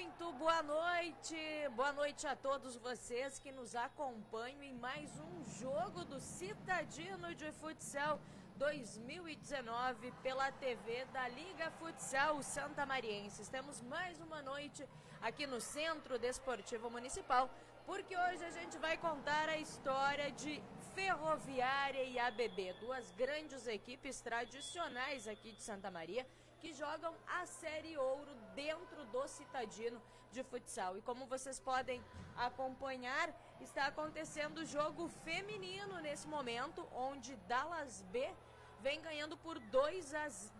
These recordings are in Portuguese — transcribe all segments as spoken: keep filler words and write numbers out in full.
Muito boa noite, boa noite a todos vocês que nos acompanham em mais um jogo do Citadino de Futsal dois mil e dezenove pela T V da Liga Futsal Santamarienses. Temos mais uma noite aqui no Centro Desportivo Municipal, porque hoje a gente vai contar a história de Ferroviária e A B B, duas grandes equipes tradicionais aqui de Santa Maria, que jogam a Série Ouro dentro do Citadino de Futsal. E como vocês podem acompanhar, está acontecendo o jogo feminino nesse momento, onde Dallas B vem ganhando por dois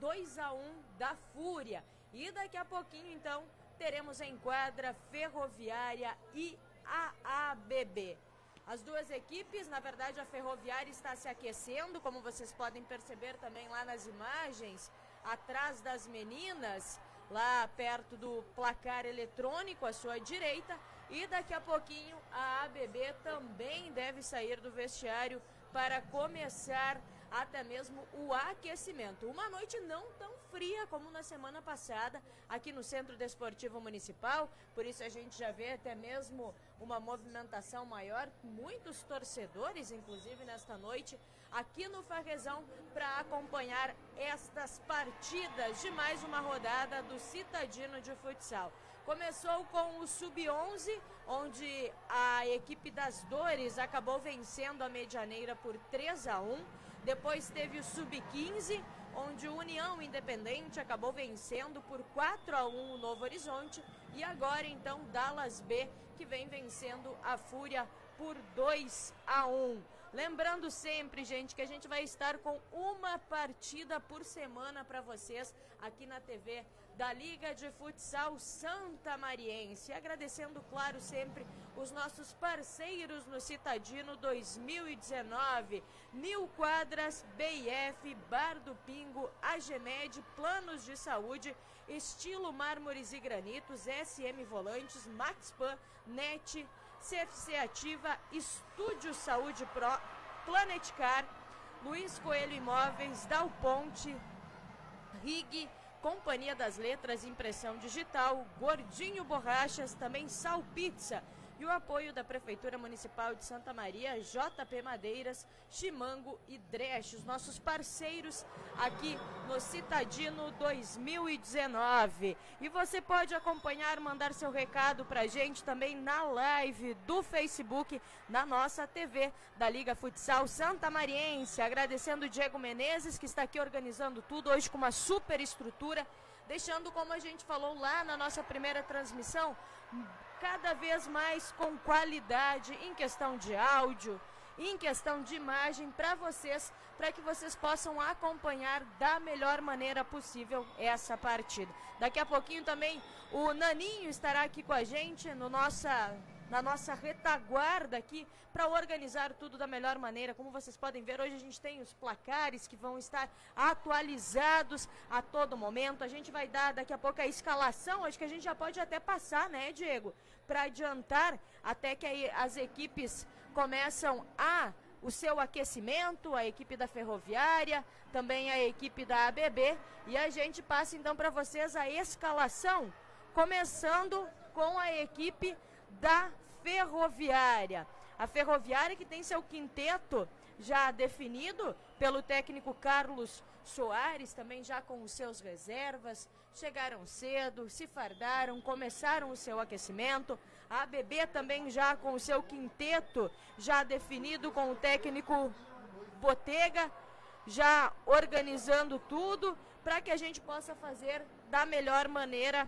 a um da Fúria. E daqui a pouquinho, então, teremos em quadra Ferroviária e a A B B. As duas equipes, na verdade, a Ferroviária está se aquecendo, como vocês podem perceber também lá nas imagens, atrás das meninas, lá perto do placar eletrônico à sua direita, e daqui a pouquinho a A B B também deve sair do vestiário para começar até mesmo o aquecimento. Uma noite não tão fria como na semana passada aqui no Centro Desportivo Municipal, por isso a gente já vê até mesmo uma movimentação maior, muitos torcedores inclusive nesta noite aqui no Farrezão para acompanhar estas partidas de mais uma rodada do Citadino de Futsal. Começou com o sub onze, onde a equipe das Dores acabou vencendo a Medianeira por três a um. Depois teve o sub quinze, onde o União Independente acabou vencendo por quatro a um o Novo Horizonte. E agora então Dallas B, que vem vencendo a Fúria por dois a um. Lembrando sempre, gente, que a gente vai estar com uma partida por semana para vocês aqui na T V da Liga de Futsal Santamariense. Agradecendo, claro, sempre os nossos parceiros no Citadino dois mil e dezenove. Mil Quadras, B I F, Bar do Pingo, Agemed, Planos de Saúde, Estilo Mármores e Granitos, S M Volantes, Maxpan, Net, C F C Ativa, Estúdio Saúde Pro, Planet Car, Luiz Coelho Imóveis, Dal Ponte, Rig, Companhia das Letras, Impressão Digital, Gordinho Borrachas, também Sal Pizza, e o apoio da Prefeitura Municipal de Santa Maria, J P Madeiras, Chimango e Dresch, os nossos parceiros aqui no Citadino dois mil e dezenove. E você pode acompanhar, mandar seu recado pra gente também na live do Facebook, na nossa T V da Liga Futsal Santamariense. Agradecendo o Diego Menezes, que está aqui organizando tudo hoje com uma super estrutura, deixando, como a gente falou lá na nossa primeira transmissão, cada vez mais com qualidade em questão de áudio, em questão de imagem para vocês, para que vocês possam acompanhar da melhor maneira possível essa partida. Daqui a pouquinho também o Naninho estará aqui com a gente no nossa, na nossa retaguarda aqui para organizar tudo da melhor maneira. Como vocês podem ver, hoje a gente tem os placares que vão estar atualizados a todo momento. A gente vai dar daqui a pouco a escalação, acho que a gente já pode até passar, né, Diego? Para adiantar até que aí as equipes começam a o seu aquecimento, a equipe da Ferroviária, também a equipe da A B B, e a gente passa então para vocês a escalação, começando com a equipe da Ferroviária. A Ferroviária que tem seu quinteto já definido pelo técnico Carlos Soares, também já com os seus reservas, chegaram cedo, se fardaram, começaram o seu aquecimento. A A B B também já com o seu quinteto já definido com o técnico Botega, já organizando tudo para que a gente possa fazer da melhor maneira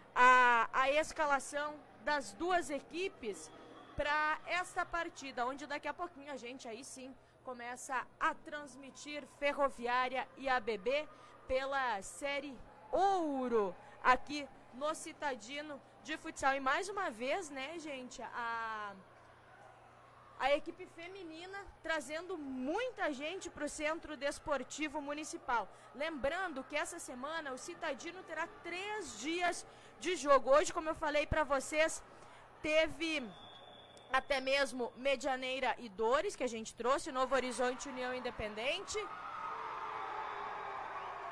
a, a escalação das duas equipes para esta partida, onde daqui a pouquinho a gente aí sim começa a transmitir Ferroviária e A B B pela Série Ouro aqui no Citadino de Futsal. E mais uma vez, né, gente, a, a equipe feminina trazendo muita gente para o Centro Desportivo Municipal. Lembrando que essa semana o Citadino terá três dias de jogo. Hoje, como eu falei para vocês, teve até mesmo Medianeira e Dores, que a gente trouxe, Novo Horizonte, União Independente.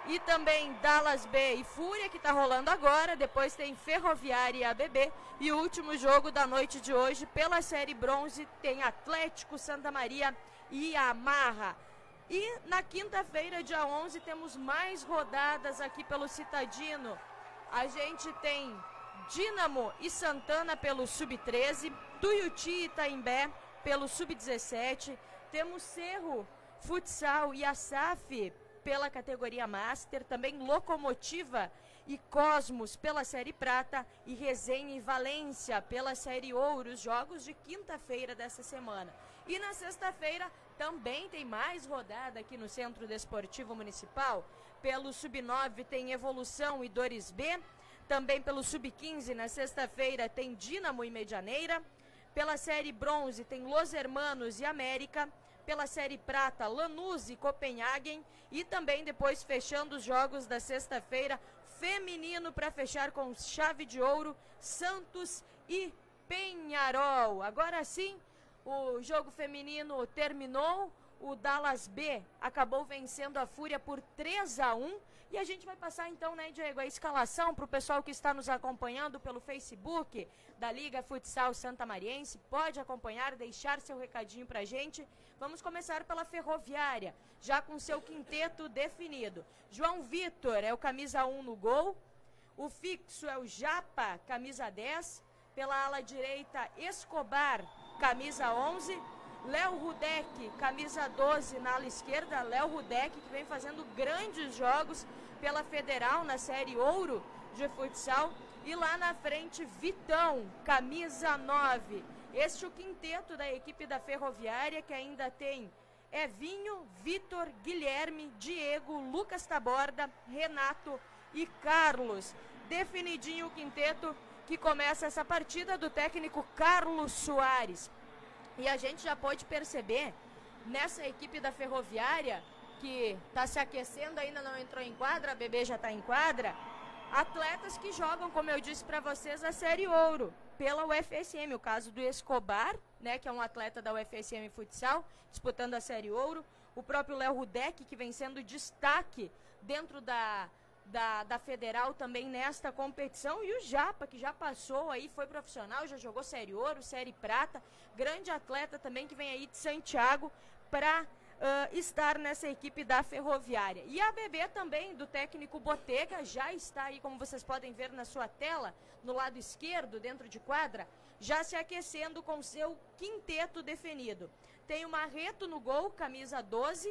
e também Dallas B e Fúria, que está rolando agora. Depois tem Ferroviária e A B B. E o último jogo da noite de hoje, pela Série Bronze, tem Atlético, Santa Maria e Amarra. E na quinta-feira, dia onze, temos mais rodadas aqui pelo Citadino. A gente tem Dínamo e Santana pelo sub treze, Tuiuti e Itaimbé pelo sub dezessete. Temos Cerro Futsal e Asaf pela categoria Master, também Locomotiva e Cosmos pela Série Prata e Resenha e Valência pela Série Ouro, os jogos de quinta-feira dessa semana. E na sexta-feira também tem mais rodada aqui no Centro Desportivo Municipal. Pelo sub nove tem Evolução e Dores B, também pelo sub quinze na sexta-feira tem Dínamo e Medianeira, pela Série Bronze tem Los Hermanos e América, pela Série Prata, Lanús e Copenhagen, e também depois fechando os jogos da sexta-feira, feminino para fechar com chave de ouro, Santos e Penharol. Agora sim, o jogo feminino terminou, o Dallas B acabou vencendo a Fúria por três a um, e a gente vai passar então, né, Diego, a escalação para o pessoal que está nos acompanhando pelo Facebook da Liga Futsal Santamariense. Pode acompanhar, deixar seu recadinho para a gente. Vamos começar pela Ferroviária, já com seu quinteto definido. João Vitor é o camisa um no gol, o fixo é o Japa, camisa dez, pela ala direita Escobar, camisa onze, Léo Rudek, camisa doze na ala esquerda. Léo Rudek, que vem fazendo grandes jogos pela Federal na Série Ouro de futsal. E lá na frente, Vitão, camisa nove. Este é o quinteto da equipe da Ferroviária, que ainda tem Evinho, Vitor, Guilherme, Diego, Lucas Taborda, Renato e Carlos. Definidinho o quinteto que começa essa partida do técnico Carlos Soares. E a gente já pode perceber nessa equipe da Ferroviária, que está se aquecendo, ainda não entrou em quadra, a B B já está em quadra, atletas que jogam, como eu disse para vocês, a Série Ouro pela U F S M. O caso do Escobar, né, que é um atleta da U F S M Futsal, disputando a Série Ouro. O próprio Léo Rudek, que vem sendo destaque dentro da... Da, da Federal também nesta competição, e o Japa, que já passou aí, foi profissional, já jogou Série Ouro, Série Prata, grande atleta também que vem aí de Santiago para uh, estar nessa equipe da Ferroviária. E a B B também, do técnico Botega, já está aí, como vocês podem ver na sua tela, no lado esquerdo, dentro de quadra, já se aquecendo com seu quinteto definido. Tem o Marreto no gol, camisa doze,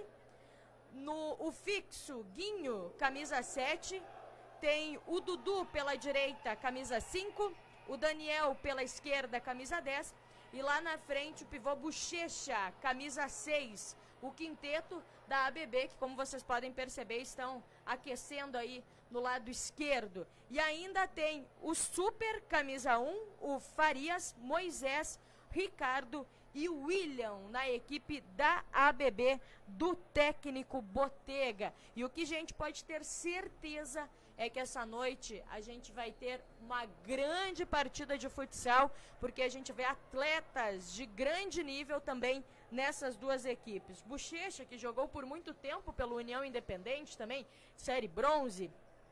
No o fixo, Guinho, camisa sete, tem o Dudu pela direita, camisa cinco, o Daniel pela esquerda, camisa dez, e lá na frente o pivô Bochecha, camisa seis, o quinteto da A B B, que como vocês podem perceber estão aquecendo aí no lado esquerdo. E ainda tem o super, camisa um, o Farias, Moisés, Ricardo e o William na equipe da A B B do técnico Botega. E o que a gente pode ter certeza é que essa noite a gente vai ter uma grande partida de futsal, porque a gente vê atletas de grande nível também nessas duas equipes. Bochecha, que jogou por muito tempo pelo União Independente também, Série Bronze,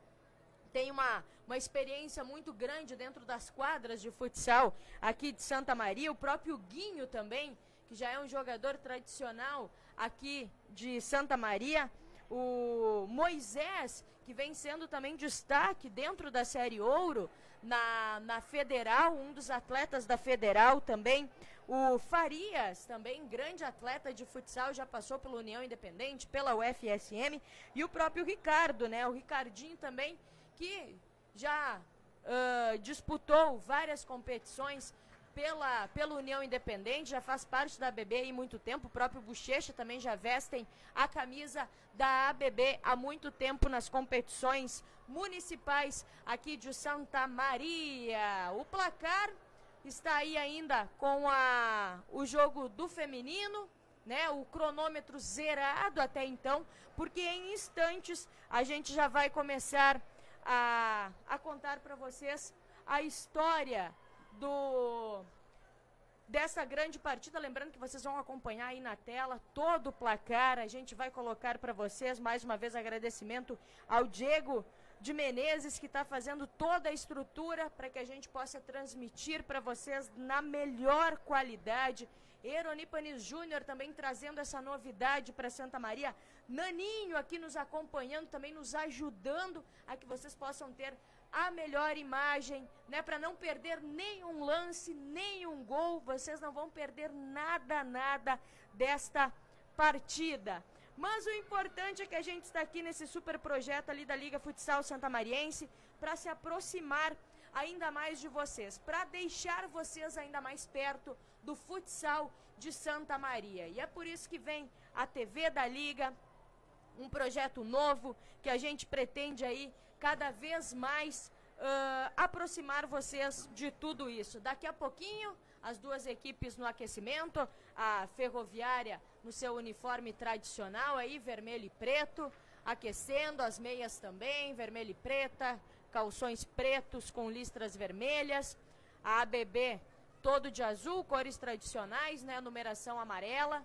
tem uma, uma experiência muito grande dentro das quadras de futsal aqui de Santa Maria. O próprio Guinho também, que já é um jogador tradicional aqui de Santa Maria. O Moisés, que vem sendo também destaque dentro da Série Ouro na, na Federal, um dos atletas da Federal também. O Farias, também grande atleta de futsal, já passou pela União Independente, pela U F S M. E o próprio Ricardo, né? O Ricardinho também, que já uh, disputou várias competições pela, pela União Independente, já faz parte da A B B há muito tempo. O próprio Bochecha também já vestem a camisa da A B B há muito tempo nas competições municipais aqui de Santa Maria. O placar está aí ainda com a, o jogo do feminino, né, o cronômetro zerado até então, porque em instantes a gente já vai começar A, a contar para vocês a história do, dessa grande partida. Lembrando que vocês vão acompanhar aí na tela todo o placar. A gente vai colocar para vocês, mais uma vez, agradecimento ao Diego de Menezes, que está fazendo toda a estrutura para que a gente possa transmitir para vocês na melhor qualidade. Eronipanes Júnior também trazendo essa novidade para Santa Maria. Naninho aqui nos acompanhando, também nos ajudando a que vocês possam ter a melhor imagem, né, para não perder nenhum lance, nenhum gol. Vocês não vão perder nada, nada desta partida. Mas o importante é que a gente está aqui nesse super projeto ali da Liga Futsal Santamariense para se aproximar ainda mais de vocês, para deixar vocês ainda mais perto do futsal de Santa Maria. E é por isso que vem a T V da Liga, um projeto novo que a gente pretende aí cada vez mais uh, aproximar vocês de tudo isso. Daqui a pouquinho, as duas equipes no aquecimento, a Ferroviária no seu uniforme tradicional aí, vermelho e preto, aquecendo, as meias também, vermelho e preta, calções pretos com listras vermelhas, a A B B todo de azul, cores tradicionais, né, numeração amarela,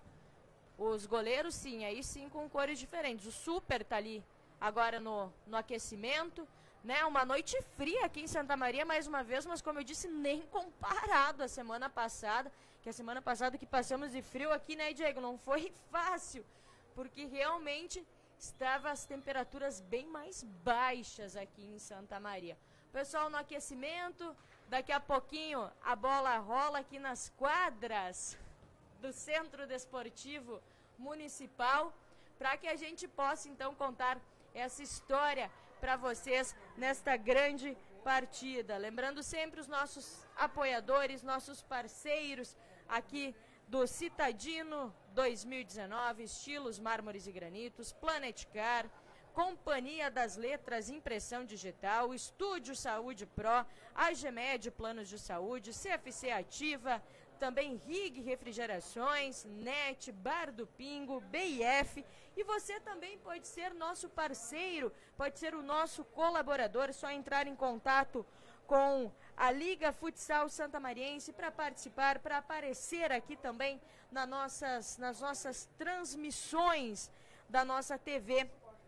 os goleiros sim, aí sim com cores diferentes, o Super tá ali agora no, no aquecimento, né, uma noite fria aqui em Santa Maria mais uma vez, mas como eu disse, nem comparado à semana passada, que a semana passada que passamos de frio aqui, né, Diego, não foi fácil, porque realmente estavam as temperaturas bem mais baixas aqui em Santa Maria. Pessoal no aquecimento, daqui a pouquinho a bola rola aqui nas quadras do Centro Desportivo Municipal, para que a gente possa então contar essa história para vocês nesta grande partida. Lembrando sempre os nossos apoiadores, nossos parceiros aqui do Citadino dois mil e dezenove, Estilos Mármores e Granitos, Planet Car, Companhia das Letras Impressão Digital, Estúdio Saúde Pro, A G M E D Planos de Saúde, C F C Ativa, também R I G Refrigerações, N E T, Bar do Pingo, B I F, e você também pode ser nosso parceiro, pode ser o nosso colaborador, é só entrar em contato com a Liga Futsal Santamariense para participar, para aparecer aqui também nas nossas, nas nossas transmissões da nossa T V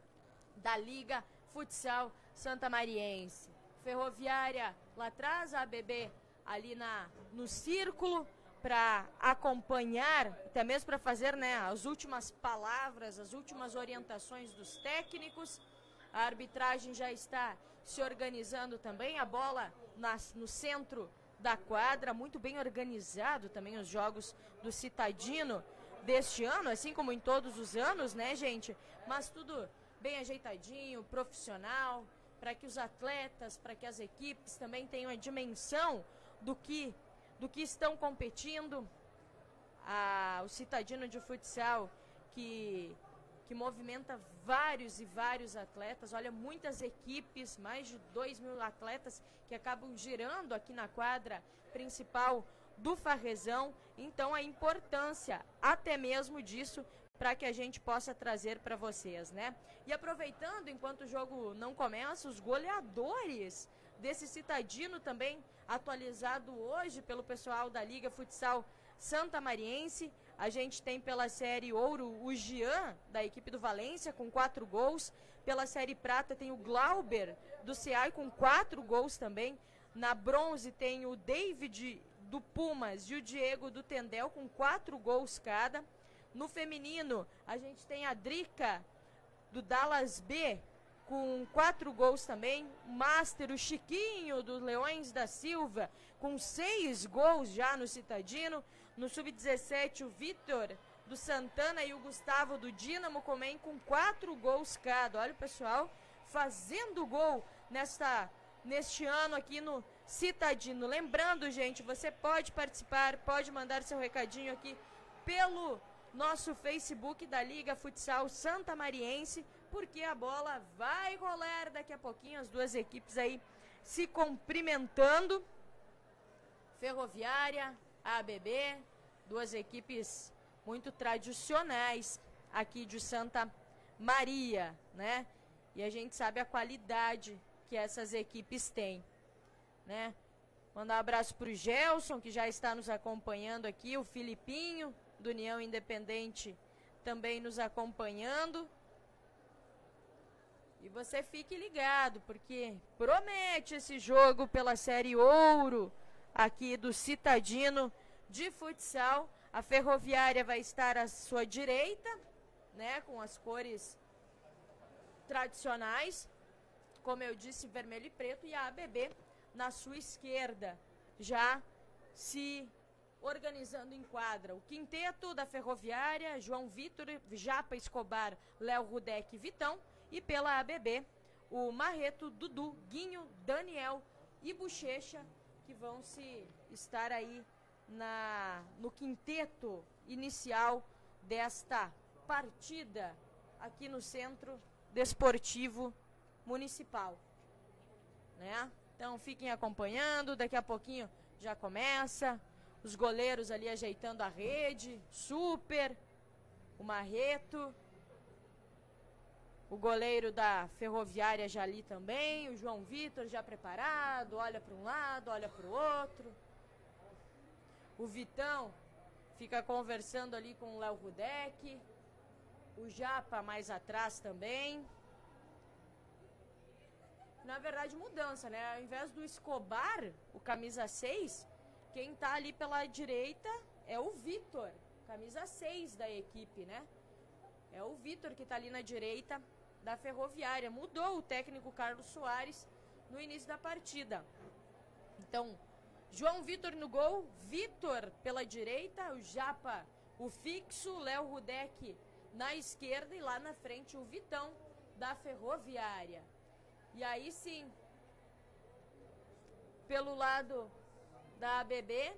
da Liga Futsal Santamariense. Ferroviária lá atrás, a A B B ali na, no círculo para acompanhar, até mesmo para fazer, né, as últimas palavras, as últimas orientações dos técnicos. A arbitragem já está se organizando também, a bola nas, no centro da quadra, muito bem organizado também os jogos do Citadino deste ano, assim como em todos os anos, né, gente? Mas tudo bem ajeitadinho, profissional, para que os atletas, para que as equipes também tenham a dimensão do que, do que estão competindo. Ah, o Citadino de Futsal, que, que movimenta vários e vários atletas, olha, muitas equipes, mais de dois mil atletas que acabam girando aqui na quadra principal do Farrezão. Então a importância até mesmo disso para que a gente possa trazer para vocês, né? E aproveitando, enquanto o jogo não começa, os goleadores desse Citadino também atualizado hoje pelo pessoal da Liga Futsal Santamariense. A gente tem pela série Ouro o Jean, da equipe do Valência, com quatro gols. Pela série Prata tem o Glauber, do C A I, com quatro gols também. Na Bronze tem o David, do Pumas, e o Diego, do Tendel, com quatro gols cada. No feminino, a gente tem a Drica, do Dallas B, com quatro gols também. O Master, o Chiquinho, do Leões da Silva, com seis gols já no Citadino. No sub dezessete, o Vitor, do Santana, e o Gustavo, do Dínamo, também com quatro gols cada. Olha o pessoal fazendo gol nesta, neste ano aqui no Citadino. Lembrando, gente, você pode participar, pode mandar seu recadinho aqui pelo nosso Facebook da Liga Futsal Santamariense, porque a bola vai rolar daqui a pouquinho, as duas equipes aí se cumprimentando. Ferroviária, A B B, duas equipes muito tradicionais aqui de Santa Maria, né? E a gente sabe a qualidade que essas equipes têm, né? Mandar um abraço pro Gelson, que já está nos acompanhando aqui, o Filipinho, do União Independente, também nos acompanhando. E você fique ligado, porque promete esse jogo pela Série Ouro aqui do Citadino de futsal. A Ferroviária vai estar à sua direita, né, com as cores tradicionais, como eu disse, vermelho e preto, e a A B B na sua esquerda, já se organizando em quadra. O quinteto da Ferroviária, João Vitor, Japa Escobar, Léo Rudek e Vitão. E pela A B B, o Marreto, Dudu, Guinho, Daniel e Bochecha, que vão se estar aí na, no quinteto inicial desta partida aqui no Centro Desportivo Municipal, né? Então fiquem acompanhando, daqui a pouquinho já começa, os goleiros ali ajeitando a rede, super, o Marreto, o goleiro da Ferroviária já ali também, o João Vitor já preparado, olha para um lado, olha para o outro. O Vitão fica conversando ali com o Léo Rudek, o Japa mais atrás também. Na verdade, mudança, né? Ao invés do Escobar, o camisa seis, quem tá ali pela direita é o Vitor, camisa seis da equipe, né? É o Vitor que tá ali na direita da Ferroviária. Mudou o técnico Carlos Soares no início da partida. Então, João Vitor no gol, Vitor pela direita, o Japa, o fixo, Léo Rudek na esquerda e lá na frente o Vitão da Ferroviária. E aí sim, pelo lado da A B B,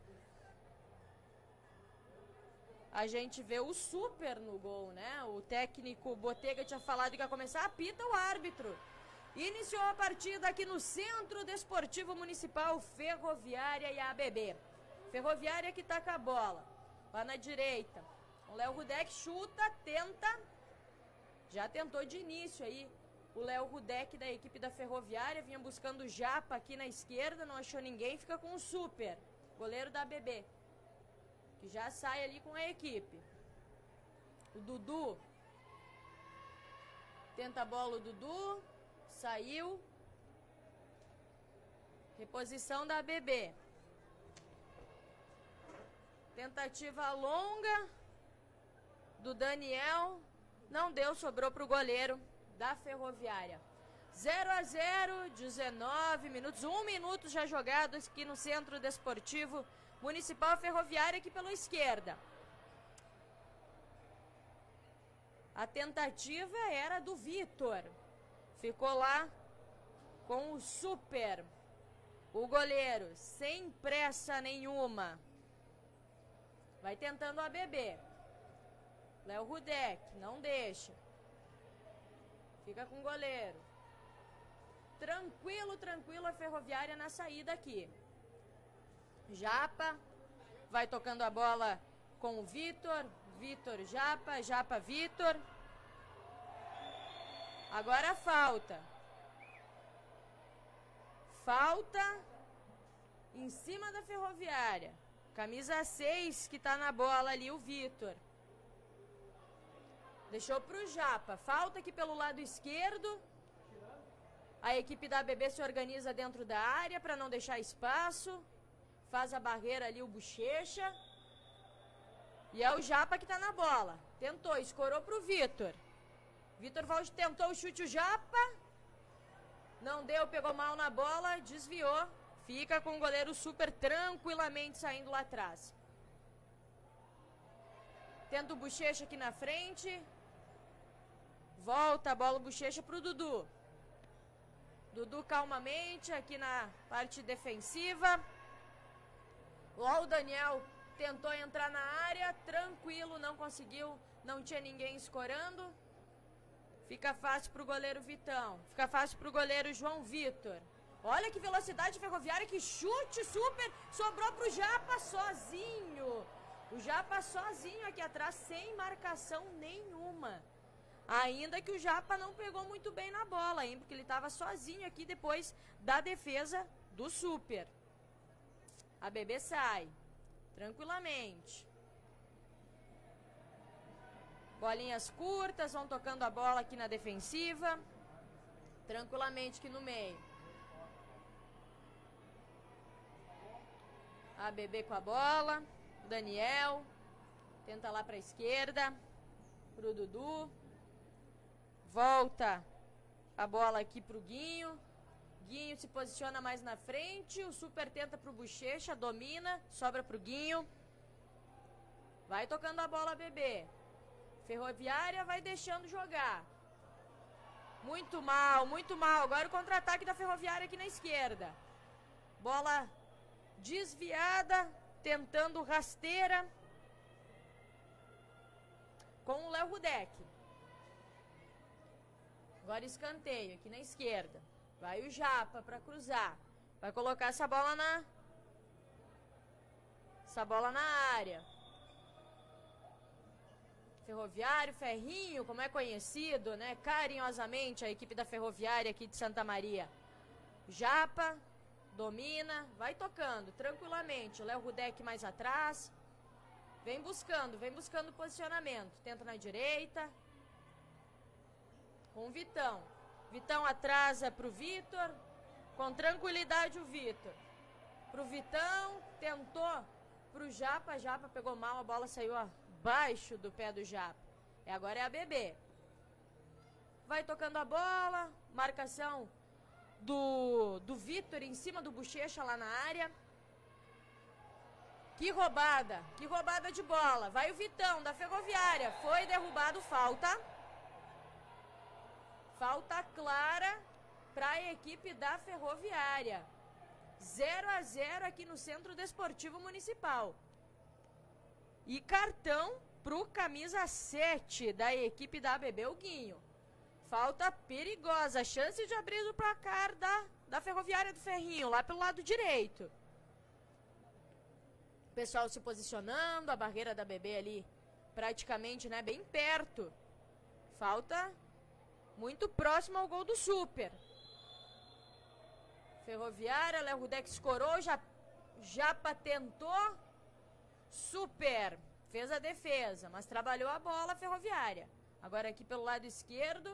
a gente vê o super no gol, né? O técnico Botega tinha falado que ia começar, apita o árbitro. Iniciou a partida aqui no Centro Desportivo Municipal, Ferroviária e A B B. Ferroviária que tá com a bola, lá na direita. O Léo Rudek chuta, tenta, já tentou de início aí. O Léo Rudek da equipe da Ferroviária vinha buscando o Japa aqui na esquerda, não achou ninguém, fica com o super, goleiro da A B B, que já sai ali com a equipe. O Dudu tenta a bola, o Dudu saiu. Reposição da A B B. Tentativa longa do Daniel, não deu, sobrou para o goleiro da Ferroviária. zero a zero, dezenove minutos, um minuto já jogado aqui no Centro Desportivo Municipal. Ferroviária aqui pela esquerda. A tentativa era do Vitor. Ficou lá com o super. O goleiro, sem pressa nenhuma. Vai tentando a B B. Léo Rudek, não deixa. Fica com o goleiro. Tranquilo, tranquilo a Ferroviária na saída aqui. Japa vai tocando a bola com o Vitor. Vitor, Japa, Japa, Vitor. Agora falta. Falta em cima da Ferroviária. Camisa seis que tá na bola ali, o Vitor. Deixou pro Japa. Falta aqui pelo lado esquerdo. A equipe da A B B se organiza dentro da área para não deixar espaço. Faz a barreira ali o Bochecha. E é o Japa que tá na bola. Tentou, escorou pro Vitor. Vitor tentou o chute, o Japa. Não deu, pegou mal na bola, desviou. Fica com o goleiro super tranquilamente saindo lá atrás. Tenta o Bochecha aqui na frente. Volta a bola, o Bochecha pro Dudu. Dudu calmamente aqui na parte defensiva. Lá o Daniel tentou entrar na área, tranquilo, não conseguiu, não tinha ninguém escorando. Fica fácil pro goleiro Vitão. Fica fácil pro goleiro João Vitor. Olha que velocidade Ferroviária, que chute super. Sobrou pro Japa sozinho. O Japa sozinho aqui atrás, sem marcação nenhuma. Ainda que o Japa não pegou muito bem na bola, hein? Porque ele estava sozinho aqui depois da defesa do super. A B B sai. Tranquilamente. Bolinhas curtas, vão tocando a bola aqui na defensiva. Tranquilamente aqui no meio. A B B com a bola. Daniel. Tenta lá para a esquerda. Pro Dudu. Volta a bola aqui pro Guinho. Guinho se posiciona mais na frente. O Super tenta pro Bochecha. Domina. Sobra pro Guinho. Vai tocando a bola a B B. Ferroviária vai deixando jogar. Muito mal, muito mal. Agora o contra-ataque da Ferroviária aqui na esquerda. Bola desviada. Tentando rasteira. Com o Léo Rudek. Agora escanteio aqui na esquerda. Vai o Japa para cruzar. Vai colocar essa bola na... Essa bola na área. Ferroviário, Ferrinho, como é conhecido, né? Carinhosamente a equipe da Ferroviária aqui de Santa Maria. Japa, domina, vai tocando tranquilamente. O Léo Rudek mais atrás. Vem buscando, vem buscando posicionamento. Tenta na direita. Com o Vitão. Vitão atrasa pro Vitor. Com tranquilidade o Vitor. Pro Vitão, tentou pro Japa. Japa pegou mal, a bola saiu abaixo do pé do Japa. E agora é a B B. Vai tocando a bola. Marcação do, do Vitor em cima do Bochecha lá na área. Que roubada, que roubada de bola. Vai o Vitão da Ferroviária. Foi derrubado, falta. Falta clara para a equipe da Ferroviária. zero a zero aqui no Centro Desportivo Municipal. E cartão pro camisa sete da equipe da A B B, o Guinho. Falta perigosa, chance de abrir o placar da, da Ferroviária do Ferrinho, lá pelo lado direito. Pessoal se posicionando, a barreira da B B ali praticamente, né, bem perto. Falta muito próximo ao gol do Super. Ferroviária, Léo Rudek escorou, já, Japa tentou. Super, fez a defesa, mas trabalhou a bola a Ferroviária. Agora aqui pelo lado esquerdo.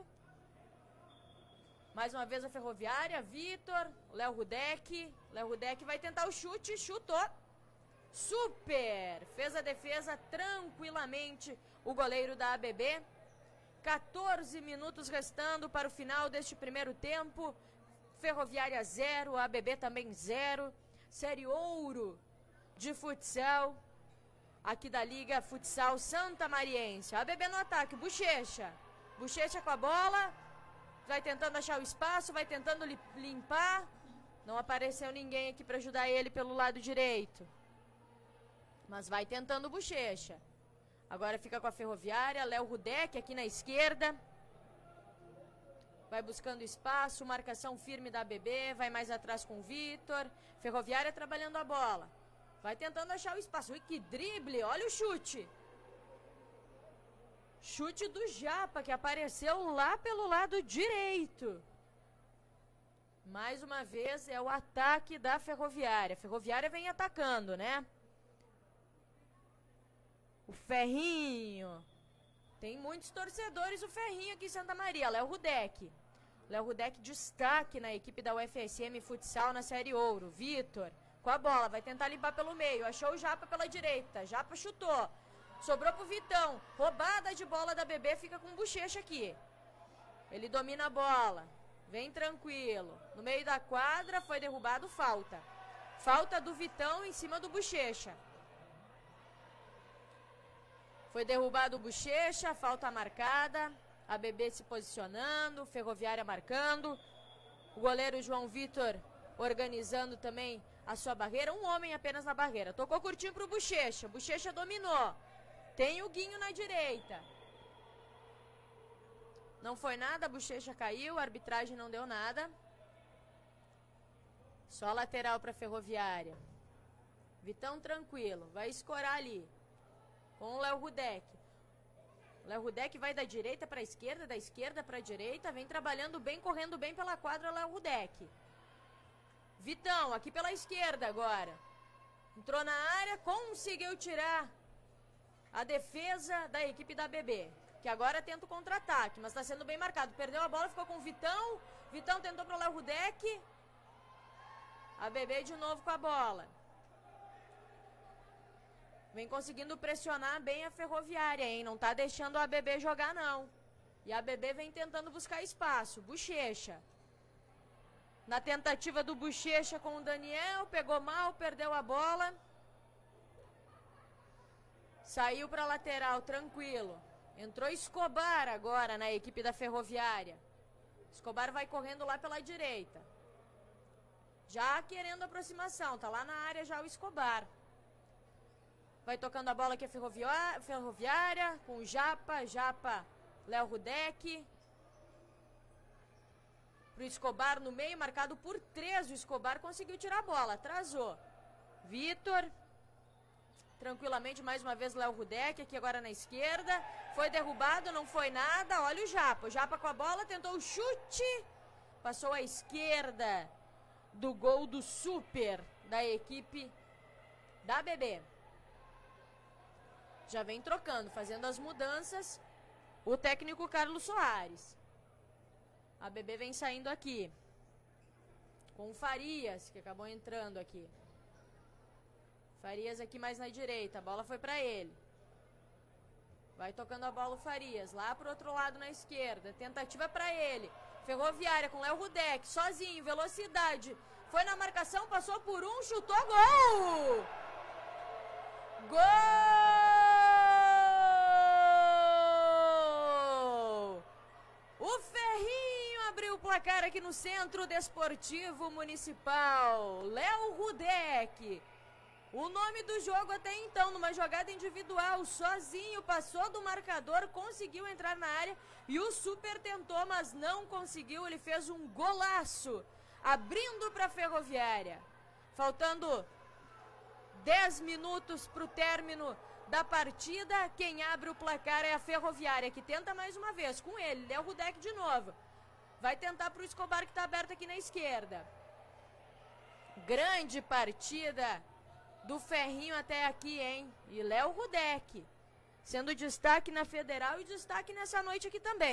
Mais uma vez a Ferroviária, Vitor, Léo Rudek. Léo Rudek vai tentar o chute, chutou. Super! Fez a defesa tranquilamente o goleiro da A B B. quatorze minutos restando para o final deste primeiro tempo. Ferroviária zero, A B B também zero. Série Ouro de futsal. Aqui da Liga Futsal Santa Mariense. A B B no ataque, Bochecha. Bochecha com a bola. Vai tentando achar o espaço, vai tentando limpar. Não apareceu ninguém aqui para ajudar ele pelo lado direito. Mas vai tentando o Bochecha. Agora fica com a Ferroviária. Léo Rudek aqui na esquerda. Vai buscando espaço. Marcação firme da A B B. Vai mais atrás com o Vitor. Ferroviária trabalhando a bola. Vai tentando achar o espaço. Ui, que drible. Olha o chute. Chute do Japa, que apareceu lá pelo lado direito. Mais uma vez é o ataque da Ferroviária. A Ferroviária vem atacando, né? O Ferrinho. Tem muitos torcedores, o Ferrinho aqui em Santa Maria. Léo Rudek. Léo Rudek destaque na equipe da U F S M Futsal na Série Ouro. Vitor com a bola, vai tentar limpar pelo meio. Achou o Japa pela direita. Japa chutou. Sobrou pro Vitão. Roubada de bola da B B, fica com o Bochecha aqui. Ele domina a bola. Vem tranquilo. No meio da quadra, foi derrubado, falta. Falta do Vitão em cima do Bochecha. Foi derrubado o Bochecha, falta marcada. A B B se posicionando, Ferroviária marcando. O goleiro João Vitor organizando também a sua barreira. Um homem apenas na barreira. Tocou curtinho pro Bochecha. Bochecha dominou. Tem o Guinho na direita. Não foi nada, a Bochecha caiu, a arbitragem não deu nada. Só lateral para Ferroviária. Vitão tranquilo, vai escorar ali. Com o Léo Rudek. O Léo Rudek vai da direita para a esquerda, da esquerda para a direita, vem trabalhando bem, correndo bem pela quadra o Léo Rudek. Vitão, aqui pela esquerda agora. Entrou na área, conseguiu tirar a defesa da equipe da B B, que agora tenta o contra-ataque, mas está sendo bem marcado. Perdeu a bola, ficou com o Vitão. Vitão tentou para o Léo Rudek. A B B de novo com a bola. Vem conseguindo pressionar bem a Ferroviária, hein? Não tá deixando a B B jogar, não. E a B B vem tentando buscar espaço. Bochecha. Na tentativa do Bochecha com o Daniel, pegou mal, perdeu a bola. Saiu para a lateral, tranquilo. Entrou Escobar agora na equipe da Ferroviária. Escobar vai correndo lá pela direita. Já querendo aproximação, tá lá na área já o Escobar. Vai tocando a bola aqui a Ferroviária, Ferroviária com o Japa, Japa, Léo Rudek. Pro Escobar no meio, marcado por três. O Escobar conseguiu tirar a bola, atrasou. Vitor. Tranquilamente, mais uma vez, Léo Rudek, aqui agora na esquerda. Foi derrubado, não foi nada. Olha o Japa. O Japa com a bola, tentou o chute. Passou à esquerda do gol do Super da equipe da B B. Já vem trocando, fazendo as mudanças, o técnico Carlos Soares. A B B vem saindo aqui. Com o Farias, que acabou entrando aqui. Farias aqui mais na direita, a bola foi para ele. Vai tocando a bola o Farias, lá pro outro lado na esquerda. Tentativa para ele. Ferroviária com Léo Rudek, sozinho, velocidade. Foi na marcação, passou por um, chutou, gol! Gol! O Ferrinho abriu o placar aqui no Centro Desportivo Municipal. Léo Rudek. O nome do jogo até então, numa jogada individual, sozinho, passou do marcador, conseguiu entrar na área e o Super tentou, mas não conseguiu. Ele fez um golaço, abrindo para a Ferroviária. Faltando dez minutos para o término da partida, quem abre o placar é a Ferroviária, que tenta mais uma vez, com ele, Léo Rudek de novo. Vai tentar para o Escobar, que está aberto aqui na esquerda. Grande partida do Ferrinho até aqui, hein? E Léo Rudek, sendo destaque na Federal e destaque nessa noite aqui também.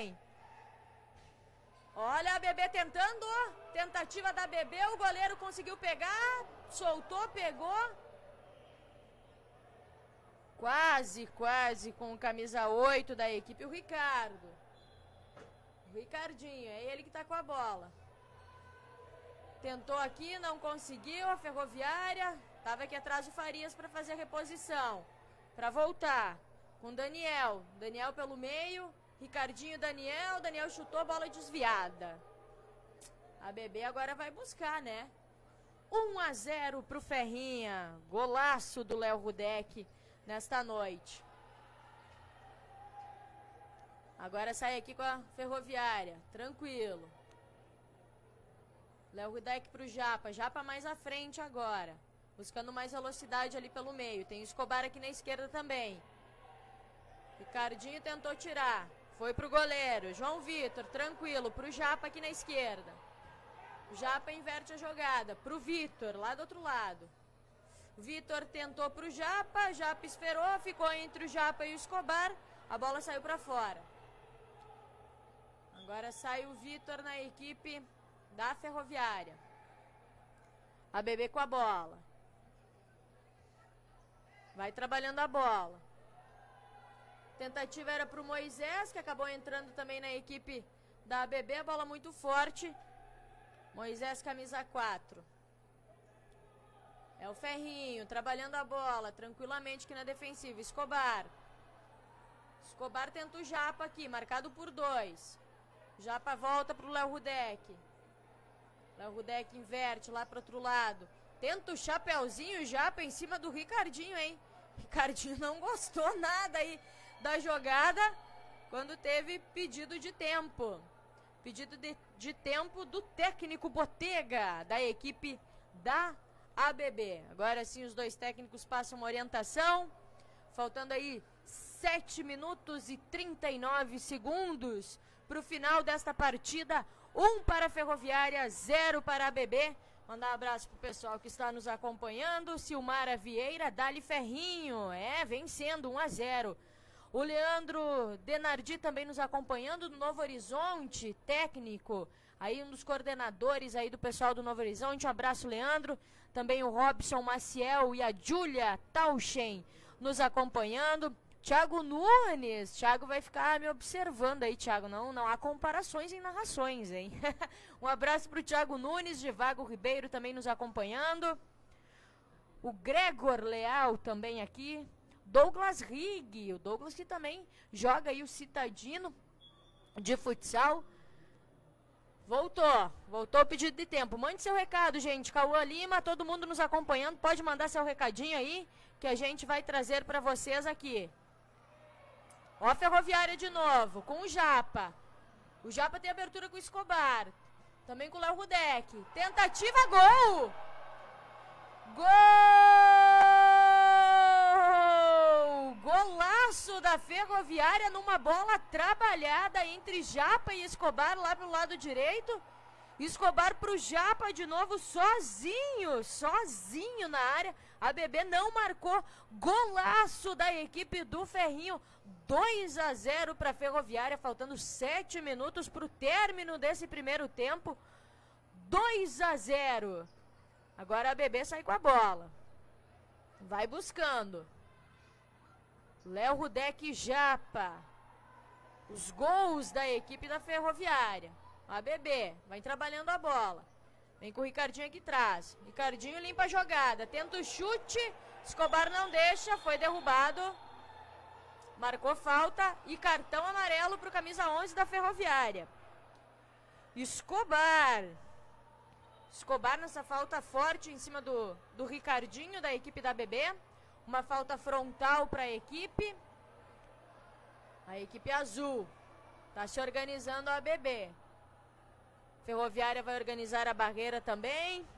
Olha a B B tentando, tentativa da B B, o goleiro conseguiu pegar, soltou, pegou. Quase, quase com o camisa oito da equipe, o Ricardo. O Ricardinho, é ele que tá com a bola. Tentou aqui, não conseguiu, a Ferroviária. Tava aqui atrás o Farias para fazer a reposição. Para voltar. Com Daniel. Daniel pelo meio. Ricardinho, Daniel. Daniel chutou, bola desviada. A B B agora vai buscar, né? um a zero pro Ferrinha. Golaço do Léo Rudek nesta noite. Agora sai aqui com a Ferroviária. Tranquilo. Léo Rudek pro Japa. Japa mais à frente agora. Buscando mais velocidade ali pelo meio. Tem o Escobar aqui na esquerda também. Ricardinho tentou tirar. Foi pro goleiro. João Vitor, tranquilo. Pro Japa aqui na esquerda. O Japa inverte a jogada. Pro Vitor, lá do outro lado. Vitor tentou pro Japa. Japa esperou. Ficou entre o Japa e o Escobar. A bola saiu pra fora. Agora sai o Vitor na equipe da Ferroviária. A B B com a bola. Vai trabalhando a bola. Tentativa era para o Moisés, que acabou entrando também na equipe da B B. A bola muito forte. Moisés, camisa quatro. É o Ferrinho, trabalhando a bola, tranquilamente aqui na defensiva. Escobar. Escobar tenta o Japa aqui, marcado por dois. Japa volta para o Léo Rudek. Léo Rudek inverte lá para outro lado. Tenta o chapeuzinho Japa em cima do Ricardinho, hein? Ricardinho não gostou nada aí da jogada quando teve pedido de tempo. Pedido de, de tempo do técnico Botega, da equipe da A B B. Agora sim os dois técnicos passam uma orientação. Faltando aí sete minutos e trinta e nove segundos para o final desta partida. um para a Ferroviária, zero para a A B B. Mandar um abraço pro pessoal que está nos acompanhando. Silmara Vieira, Dali Ferrinho. É, vencendo um a zero. O Leandro Denardi também nos acompanhando do Novo Horizonte, técnico. Aí um dos coordenadores aí do pessoal do Novo Horizonte. Um abraço, Leandro. Também o Robson Maciel e a Júlia Tauchen nos acompanhando. Thiago Nunes, Thiago vai ficar me observando aí, Thiago, não, não há comparações em narrações, hein? Um abraço pro Thiago Nunes, Givago Ribeiro também nos acompanhando. O Gregor Leal também aqui. Douglas Rigg, o Douglas que também joga aí o Citadino de futsal. Voltou, voltou o pedido de tempo. Mande seu recado, gente. Cauã Lima, todo mundo nos acompanhando, pode mandar seu recadinho aí, que a gente vai trazer para vocês aqui. Ó a Ferroviária de novo, com o Japa. O Japa tem abertura com o Escobar. Também com o Léo Rudek. Tentativa, gol! Gol! Golaço da Ferroviária numa bola trabalhada entre Japa e Escobar lá pro lado direito. Escobar pro Japa de novo, sozinho, sozinho na área. A B B não marcou. Golaço da equipe do Ferrinho. dois a zero para a Ferroviária, faltando sete minutos para o término desse primeiro tempo. dois a zero. Agora a B B sai com a bola. Vai buscando. Léo Rudek e Japa. Os gols da equipe da Ferroviária. A B B vai trabalhando a bola. Vem com o Ricardinho aqui atrás. Ricardinho limpa a jogada. Tenta o chute. Escobar não deixa. Foi derrubado. Marcou falta. E cartão amarelo para o camisa onze da Ferroviária. Escobar. Escobar nessa falta forte em cima do, do Ricardinho da equipe da B B. Uma falta frontal para a equipe. A equipe azul. Está se organizando a B B. Ferroviária vai organizar a barreira também.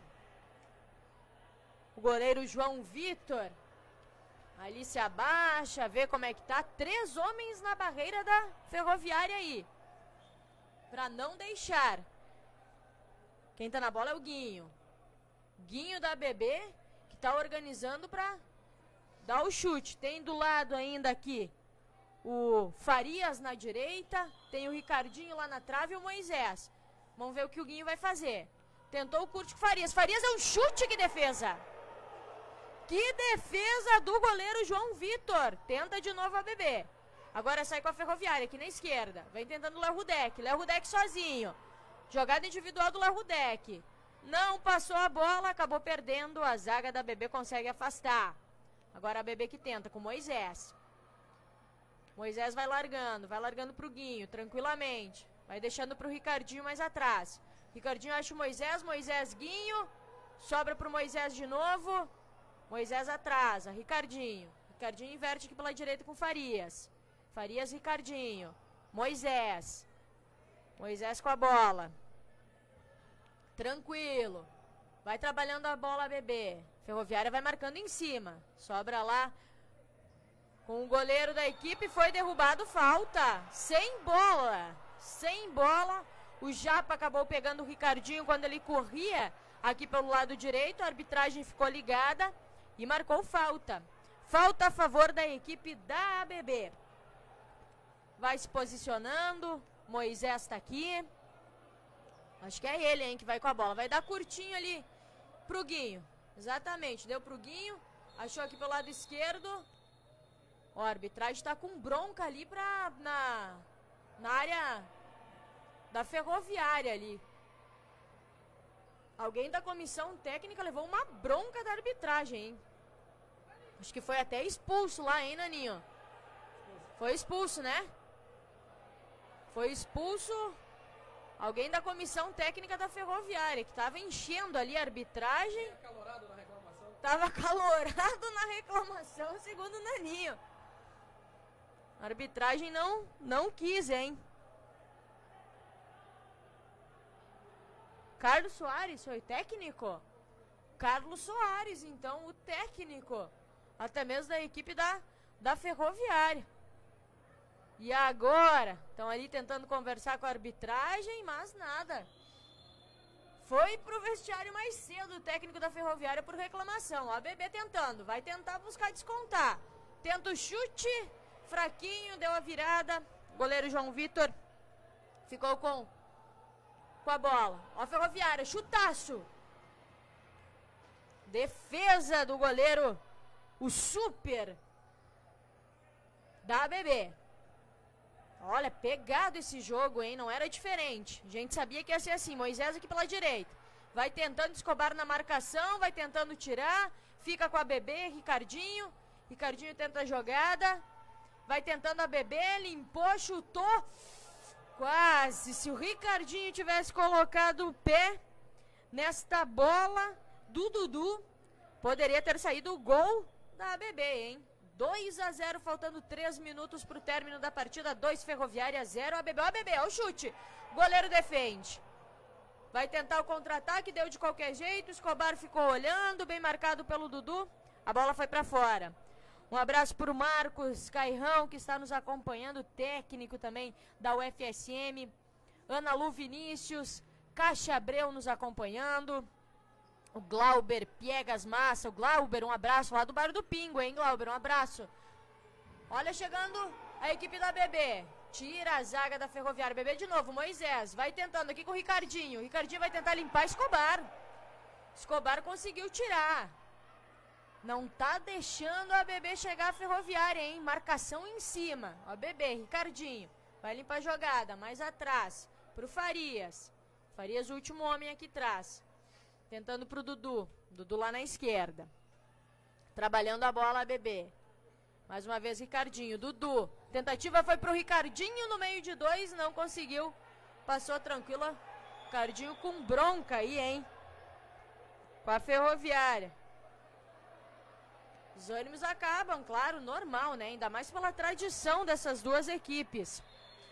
O goleiro João Vitor. Ali se abaixa, vê como é que tá. Três homens na barreira da Ferroviária aí. Para não deixar. Quem tá na bola é o Guinho. Guinho da B B, que tá organizando para dar o chute. Tem do lado ainda aqui o Farias na direita. Tem o Ricardinho lá na trave e o Moisés. Vamos ver o que o Guinho vai fazer. Tentou o curte com Farias. Farias é um chute, que defesa! Que defesa do goleiro João Vitor. Tenta de novo a B B. Agora sai com a Ferroviária aqui na esquerda. Vem tentando o Léo Rudek. Léo Rudek sozinho. Jogada individual do Léo Rudek. Não passou a bola, acabou perdendo. A zaga da B B consegue afastar. Agora a B B que tenta com Moisés. Moisés vai largando. Vai largando pro Guinho, tranquilamente. Vai deixando pro Ricardinho mais atrás. Ricardinho acha o Moisés. Moisés, Guinho. Sobra pro Moisés de novo. Moisés atrasa. Ricardinho. Ricardinho inverte aqui pela direita com Farias. Farias, Ricardinho. Moisés. Moisés com a bola. Tranquilo. Vai trabalhando a bola a B B. Ferroviária vai marcando em cima. Sobra lá com o goleiro da equipe. Foi derrubado. Falta. Sem bola. Sem bola. O Japa acabou pegando o Ricardinho quando ele corria aqui pelo lado direito. A arbitragem ficou ligada e marcou falta. Falta a favor da equipe da A B B. Vai se posicionando. Moisés tá aqui. Acho que é ele, hein, que vai com a bola. Vai dar curtinho ali pro Guinho. Exatamente, deu pro Guinho. Achou aqui pelo lado esquerdo. Ó, a arbitragem tá com bronca ali pra, na, na área da Ferroviária ali. Alguém da comissão técnica levou uma bronca da arbitragem, hein? Acho que foi até expulso lá, hein, Naninho? Foi expulso, né? Foi expulso alguém da comissão técnica da Ferroviária, que tava enchendo ali a arbitragem. Tava acalorado na reclamação. Tava acalorado na reclamação, segundo o Naninho. A arbitragem não, não quis, hein? Carlos Soares foi técnico? Carlos Soares, então, o técnico. Até mesmo da equipe da, da Ferroviária. E agora? Estão ali tentando conversar com a arbitragem, mas nada. Foi pro vestiário mais cedo o técnico da Ferroviária por reclamação. O A B B tentando, vai tentar buscar descontar. Tenta o chute, fraquinho, deu a virada. Goleiro João Vitor ficou com, com a bola. Ó a Ferroviária, chutaço. Defesa do goleiro, o super da A B B. Olha, pegado esse jogo, hein? Não era diferente. A gente sabia que ia ser assim. Moisés aqui pela direita. Vai tentando Escobar na marcação, vai tentando tirar. Fica com a B B, Ricardinho. Ricardinho tenta a jogada. Vai tentando a B B, limpou, chutou. Quase. Se o Ricardinho tivesse colocado o pé nesta bola do Dudu, poderia ter saído o gol da A B B, hein? dois a zero, faltando três minutos para o término da partida. dois Ferroviária, zero A B B. Ó a B B, ó o chute. Goleiro defende. Vai tentar o contra-ataque, deu de qualquer jeito. Escobar ficou olhando, bem marcado pelo Dudu. A bola foi para fora. Um abraço para o Marcos Cairrão, que está nos acompanhando, técnico também da U F S M. Ana Lu Vinícius, Caixa Abreu nos acompanhando. O Glauber Piegas Massa, o Glauber, um abraço lá do Bar do Pingo, hein, Glauber, um abraço. Olha, chegando a equipe da B B, tira a zaga da Ferroviária, B B de novo, Moisés, vai tentando aqui com o Ricardinho, o Ricardinho vai tentar limpar Escobar. Escobar conseguiu tirar. Não tá deixando a B B chegar à Ferroviária, hein, marcação em cima. Ó, B B, Ricardinho, vai limpar a jogada, mais atrás, pro Farias. Farias, o último homem aqui atrás. Tentando pro Dudu. Dudu lá na esquerda. Trabalhando a bola a B B. Mais uma vez Ricardinho. Dudu. Tentativa foi pro Ricardinho no meio de dois. Não conseguiu. Passou tranquila. Ricardinho com bronca aí, hein? Com a Ferroviária. Os ânimos acabam, claro, normal, né? Ainda mais pela tradição dessas duas equipes.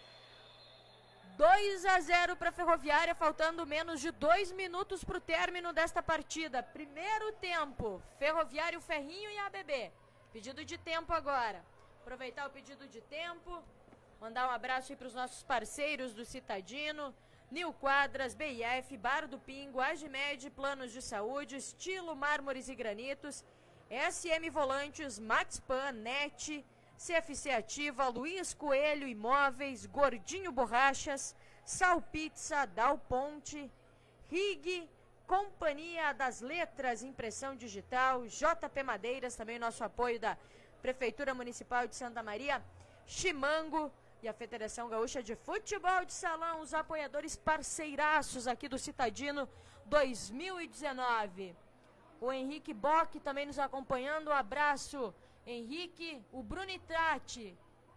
dois a zero para a Ferroviária, faltando menos de dois minutos para o término desta partida. Primeiro tempo, Ferroviária, o Ferrinho e a A B B. Pedido de tempo agora. Aproveitar o pedido de tempo, mandar um abraço aí para os nossos parceiros do Citadino, Nil Quadras, B I F, Bar do Pingo, Agimed, Planos de Saúde, Estilo Mármores e Granitos, S M Volantes, Max Pan, Net, C F C Ativa, Luiz Coelho Imóveis, Gordinho Borrachas, Sal Pizza, Dal Ponte, Rig, Companhia das Letras, Impressão Digital, J P Madeiras, também nosso apoio da Prefeitura Municipal de Santa Maria, Chimango e a Federação Gaúcha de Futebol de Salão, os apoiadores parceiraços aqui do Citadino dois mil e dezenove. O Henrique Bock também nos acompanhando, um abraço. Henrique, o Brunitrati,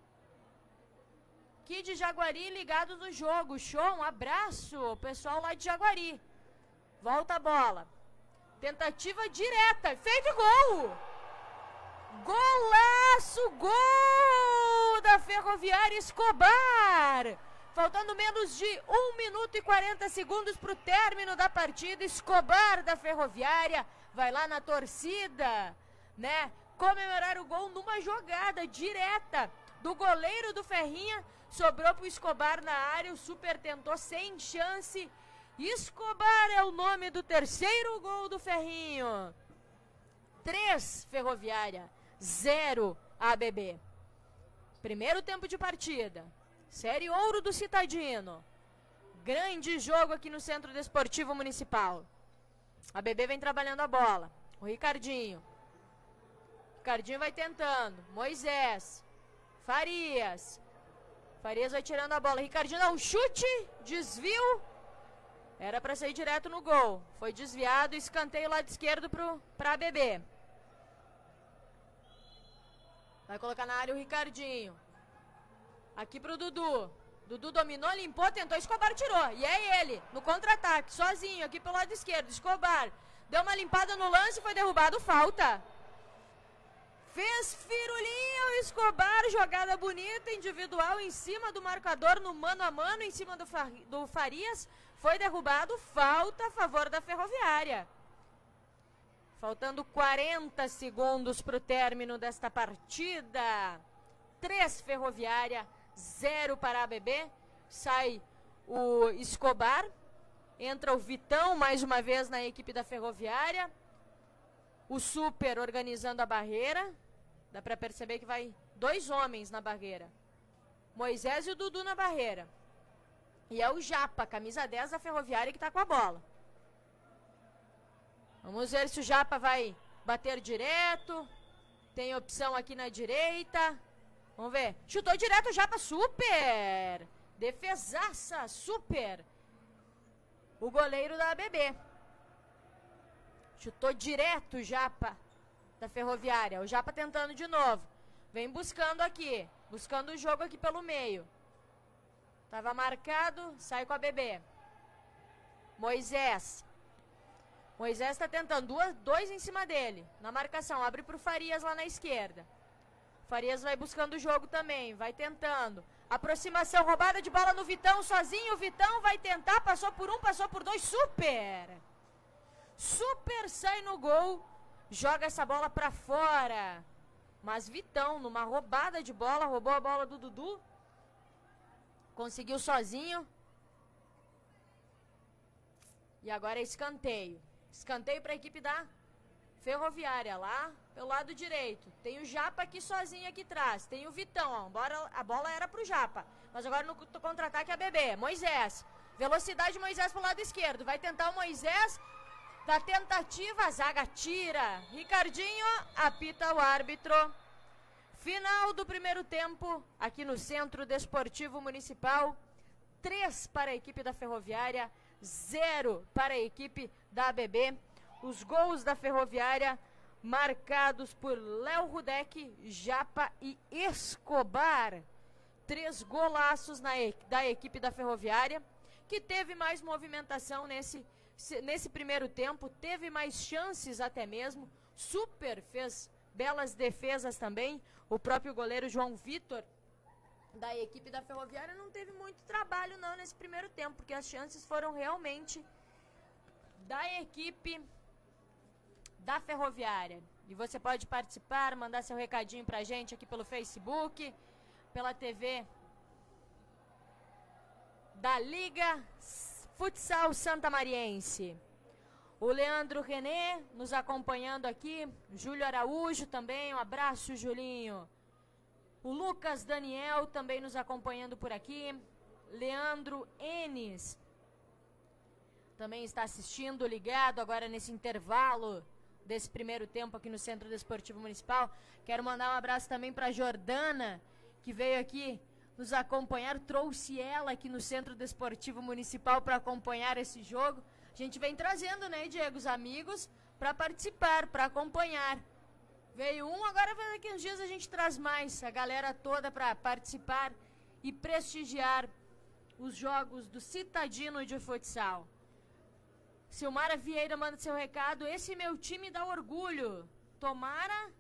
aqui de Jaguari, ligado no jogo. Show, um abraço, pessoal lá de Jaguari. Volta a bola. Tentativa direta, feito gol! Golaço, gol da Ferroviária Escobar! Faltando menos de um minuto e quarenta segundos para o término da partida. Escobar da Ferroviária vai lá na torcida, né? Comemorar o gol numa jogada direta do goleiro do Ferrinha. Sobrou pro Escobar na área, o Super tentou sem chance. Escobar é o nome do terceiro gol do Ferrinho. três Ferroviária, zero A B B. Primeiro tempo de partida. Série Ouro do Citadino. Grande jogo aqui no Centro Desportivo Municipal. A B B vem trabalhando a bola. O Ricardinho. Ricardinho vai tentando. Moisés. Farias. Farias vai tirando a bola. Ricardinho dá um chute. Desvio. Era para sair direto no gol. Foi desviado. Escanteio lado esquerdo para a B B. Vai colocar na área o Ricardinho. Aqui pro Dudu. Dudu dominou, limpou, tentou. Escobar tirou. E é ele. No contra-ataque. Sozinho. Aqui pelo lado esquerdo. Escobar. Deu uma limpada no lance. Foi derrubado. Falta. Fez firulinha o Escobar, jogada bonita, individual em cima do marcador, no mano a mano, em cima do, do Farias. Foi derrubado, falta a favor da Ferroviária. Faltando quarenta segundos para o término desta partida. três Ferroviária, zero para a A B B. Sai o Escobar Entra o Vitão mais uma vez na equipe da Ferroviária. O Super organizando a barreira. Dá pra perceber que vai dois homens na barreira. Moisés e o Dudu na barreira. E é o Japa, camisa dez da Ferroviária, que tá com a bola. Vamos ver se o Japa vai bater direto. Tem opção aqui na direita. Vamos ver. Chutou direto o Japa, super! Defesaça, super! O goleiro da A B B. Chutou direto o Japa da Ferroviária. O Japa tentando de novo. Vem buscando aqui. Buscando o jogo aqui pelo meio. Tava marcado, sai com a B B. Moisés. Moisés tá tentando, duas, dois em cima dele. Na marcação, abre pro Farias lá na esquerda. Farias vai buscando o jogo também, vai tentando. Aproximação, roubada de bola no Vitão, sozinho. O Vitão vai tentar, passou por um, passou por dois, super! Super sai no gol, joga essa bola pra fora. Mas Vitão, numa roubada de bola, roubou a bola do Dudu. Conseguiu sozinho. E agora é escanteio. Escanteio para a equipe da Ferroviária, lá pelo lado direito. Tem o Japa aqui sozinho aqui atrás. Tem o Vitão, ó. Bora, a bola era pro Japa. Mas agora no contra-ataque é a B B. Moisés. Velocidade Moisés pro lado esquerdo. Vai tentar o Moisés. Da tentativa, a zaga tira. Ricardinho apita o árbitro. Final do primeiro tempo aqui no Centro Desportivo Municipal. três para a equipe da Ferroviária, zero para a equipe da A B B. Os gols da Ferroviária marcados por Léo Rudek, Japa e Escobar. Três golaços na, da equipe da Ferroviária, que teve mais movimentação nesse, nesse primeiro tempo, teve mais chances até mesmo. Super fez belas defesas também. O próprio goleiro João Vitor, da equipe da Ferroviária, não teve muito trabalho não nesse primeiro tempo, porque as chances foram realmente da equipe da Ferroviária. E você pode participar, mandar seu recadinho pra gente aqui pelo Facebook, pela T V da Liga Futsal Santamariense. O Leandro René nos acompanhando aqui, Júlio Araújo também, um abraço, Julinho. O Lucas Daniel também nos acompanhando por aqui. Leandro Enes também está assistindo, ligado agora nesse intervalo desse primeiro tempo aqui no Centro Desportivo Municipal. Quero mandar um abraço também para Jordana, que veio aqui nos acompanhar, trouxe ela aqui no Centro Desportivo Municipal para acompanhar esse jogo. A gente vem trazendo, né, Diego, os amigos para participar, para acompanhar. Veio um, agora daqui uns dias a gente traz mais, a galera toda para participar e prestigiar os jogos do Citadino de Futsal. Silmara Vieira manda seu recado. Esse meu time dá orgulho. Tomara,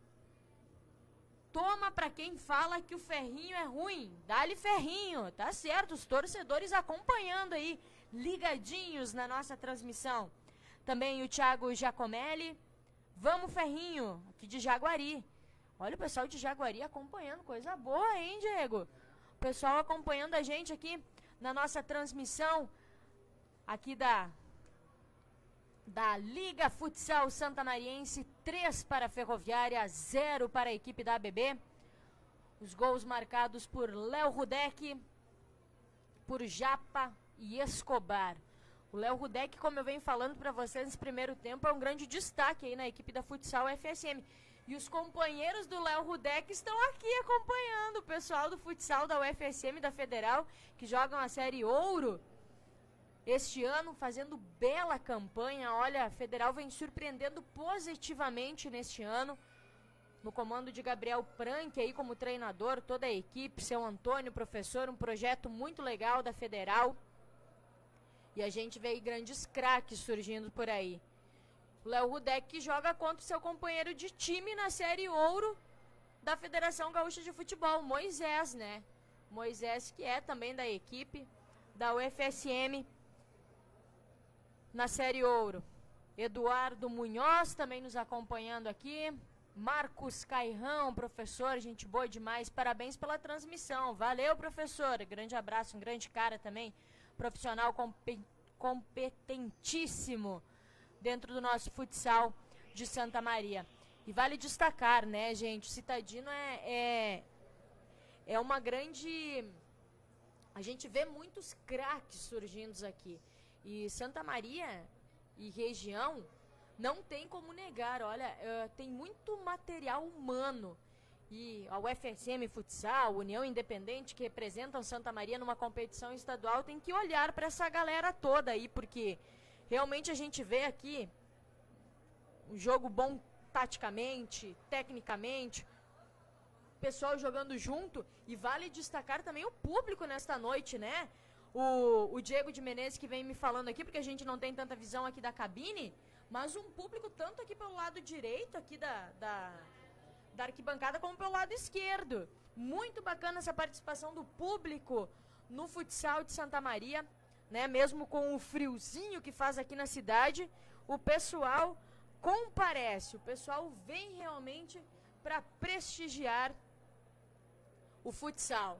toma pra quem fala que o ferrinho é ruim. Dá-lhe ferrinho, tá certo. Os torcedores acompanhando aí, ligadinhos na nossa transmissão. Também o Thiago Giacomelli. Vamos, ferrinho, aqui de Jaguari. Olha o pessoal de Jaguari acompanhando, coisa boa, hein, Diego? O pessoal acompanhando a gente aqui na nossa transmissão aqui da da Liga Futsal Santamariense. Três para a Ferroviária, zero para a equipe da A B B. Os gols marcados por Léo Rudek, por Japa e Escobar. O Léo Rudek, como eu venho falando para vocês nesse primeiro tempo, é um grande destaque aí na equipe da Futsal F S M. E os companheiros do Léo Rudek estão aqui acompanhando o pessoal do futsal da U F S M, da Federal, que jogam a Série Ouro este ano, fazendo bela campanha. Olha, a Federal vem surpreendendo positivamente neste ano, no comando de Gabriel Prank aí como treinador, toda a equipe, seu Antônio, professor, um projeto muito legal da Federal. E a gente vê aí grandes craques surgindo por aí. O Léo Rudek joga contra o seu companheiro de time na Série Ouro da Federação Gaúcha de Futebol, Moisés, né? Moisés, que é também da equipe da U F S M na Série Ouro. Eduardo Munhoz também nos acompanhando aqui. Marcos Cairrão, professor, gente boa demais. Parabéns pela transmissão. Valeu, professor. Grande abraço, um grande cara também. Profissional competentíssimo dentro do nosso futsal de Santa Maria. E vale destacar, né, gente, o Citadino é, é, é uma grande... A gente vê muitos craques surgindo aqui. E Santa Maria e região não tem como negar, olha, uh, tem muito material humano. E a U F S M Futsal, União Independente, que representam Santa Maria numa competição estadual, tem que olhar para essa galera toda aí, porque realmente a gente vê aqui um jogo bom taticamente, tecnicamente, pessoal jogando junto, e vale destacar também o público nesta noite, né? O, o Diego de Menezes que vem me falando aqui, porque a gente não tem tanta visão aqui da cabine, mas um público tanto aqui pelo lado direito aqui da, da, da arquibancada como pelo lado esquerdo. Muito bacana essa participação do público no futsal de Santa Maria, né? Mesmo com o friozinho que faz aqui na cidade, o pessoal comparece, o pessoal vem realmente para prestigiar o futsal.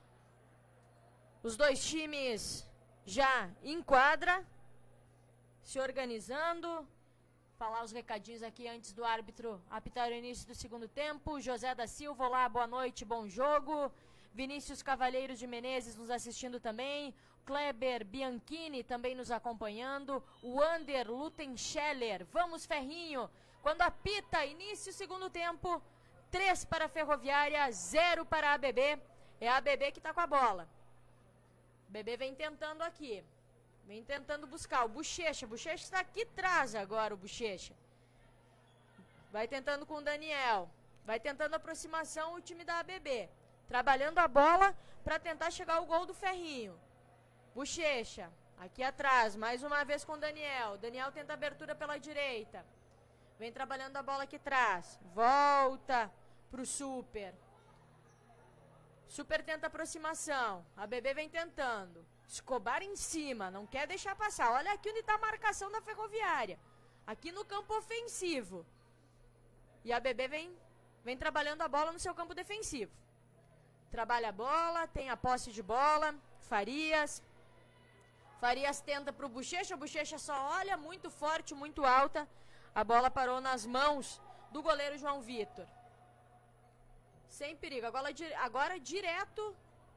Os dois times já em quadra, se organizando. Falar os recadinhos aqui antes do árbitro apitar o início do segundo tempo. José da Silva, olá, boa noite, bom jogo. Vinícius Cavalheiros de Menezes nos assistindo também. Kleber Bianchini também nos acompanhando. O Ander Lutenscheller, vamos Ferrinho. Quando apita, início segundo tempo, três para a Ferroviária, zero para a A B B. É a A B B que está com a bola. O B B vem tentando aqui. Vem tentando buscar. O Bochecha. O Bochecha está aqui atrás agora, o Bochecha. Vai tentando com o Daniel. Vai tentando aproximação o time da A B B. Trabalhando a bola para tentar chegar ao gol do Ferrinho. Bochecha. Aqui atrás. Mais uma vez com o Daniel. Daniel tenta abertura pela direita. Vem trabalhando a bola aqui atrás. Volta pro Super. Super tenta aproximação. A B B vem tentando. Escobar em cima. Não quer deixar passar. Olha aqui onde está a marcação da Ferroviária. Aqui no campo ofensivo. E a B B vem, vem trabalhando a bola no seu campo defensivo. Trabalha a bola. Tem a posse de bola. Farias. Farias tenta pro Bochecha. O Bochecha só olha muito forte, muito alta. A bola parou nas mãos do goleiro João Vitor. Sem perigo. Agora, agora direto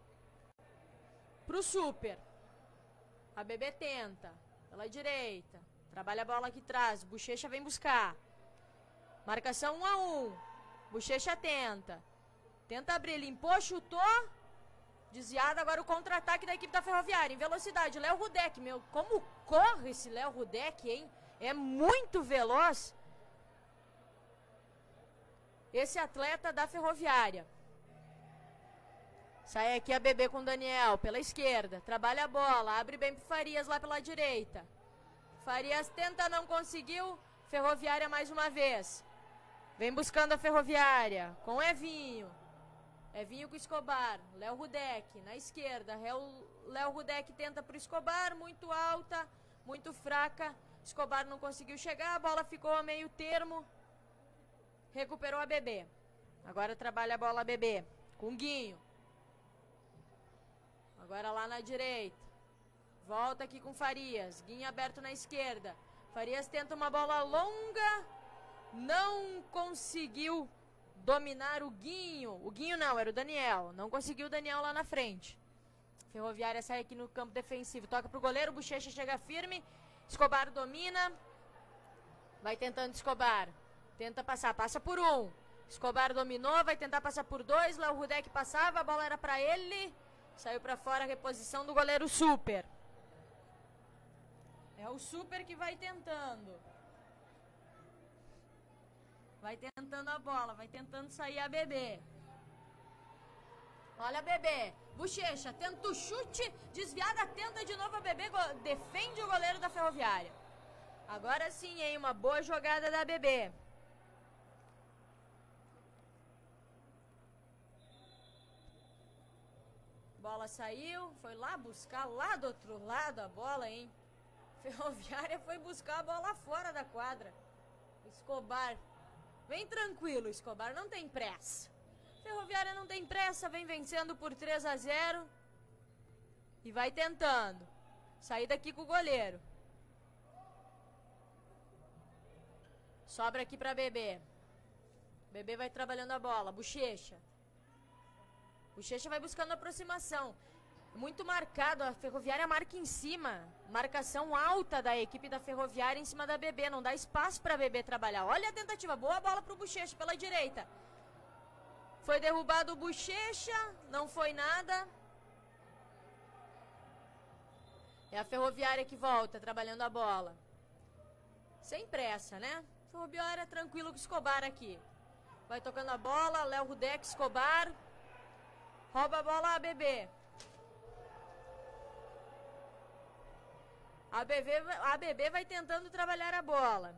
pro Super. A B B tenta. Pela direita. Trabalha a bola aqui atrás. Bochecha vem buscar. Marcação um a um. Bochecha tenta. Tenta abrir. Limpou, chutou. Desviado. Agora o contra-ataque da equipe da Ferroviária. Em velocidade. Léo Rudek. Meu, como corre esse Léo Rudek, hein? É muito veloz esse atleta da Ferroviária. Sai aqui a B B com o Daniel, pela esquerda. Trabalha a bola, abre bem pro Farias lá pela direita. Farias tenta, não conseguiu. Ferroviária mais uma vez. Vem buscando a Ferroviária, com o Evinho. Evinho com o Escobar. Léo Rudek, na esquerda. Léo Rudek tenta pro Escobar, muito alta, muito fraca. Escobar não conseguiu chegar, a bola ficou a meio termo. Recuperou a B B. Agora trabalha a bola a B B. Com Guinho. Agora lá na direita. Volta aqui com Farias. Guinho aberto na esquerda. Farias tenta uma bola longa. Não conseguiu dominar o Guinho. O Guinho não, era o Daniel. Não conseguiu o Daniel lá na frente. Ferroviária sai aqui no campo defensivo. Toca pro goleiro, Bochecha chega firme. Escobar domina. Vai tentando Escobar. Tenta passar, passa por um. Escobar dominou, vai tentar passar por dois. Léo Rudek passava, a bola era pra ele. Saiu pra fora a reposição do goleiro Super. É o Super que vai tentando. Vai tentando a bola, vai tentando sair a B B. Olha a B B. Bochecha, tenta o chute, desviada, tenta de novo a B B, defende o goleiro da Ferroviária. Agora sim, hein, uma boa jogada da B B. Bola saiu, foi lá buscar, lá do outro lado a bola, hein. Ferroviária foi buscar a bola fora da quadra. Escobar, vem tranquilo, Escobar, não tem pressa. Ferroviária não tem pressa, vem vencendo por três a zero. E vai tentando. Sair daqui com o goleiro. Sobra aqui pra Bebê. Bebê vai trabalhando a bola. Bochecha. Bochecha vai buscando aproximação. Muito marcado. A Ferroviária marca em cima. Marcação alta da equipe da Ferroviária em cima da Bebê. Não dá espaço pra Bebê trabalhar. Olha a tentativa. Boa bola pro Bochecha pela direita. Foi derrubado o Bochecha. Não foi nada. É a Ferroviária que volta, trabalhando a bola. Sem pressa, né? Ferroviária tranquilo com o Escobar aqui. Vai tocando a bola, Léo Rudek, Escobar. Rouba a bola a Bebê. A Bebê, a Bebê vai tentando trabalhar a bola.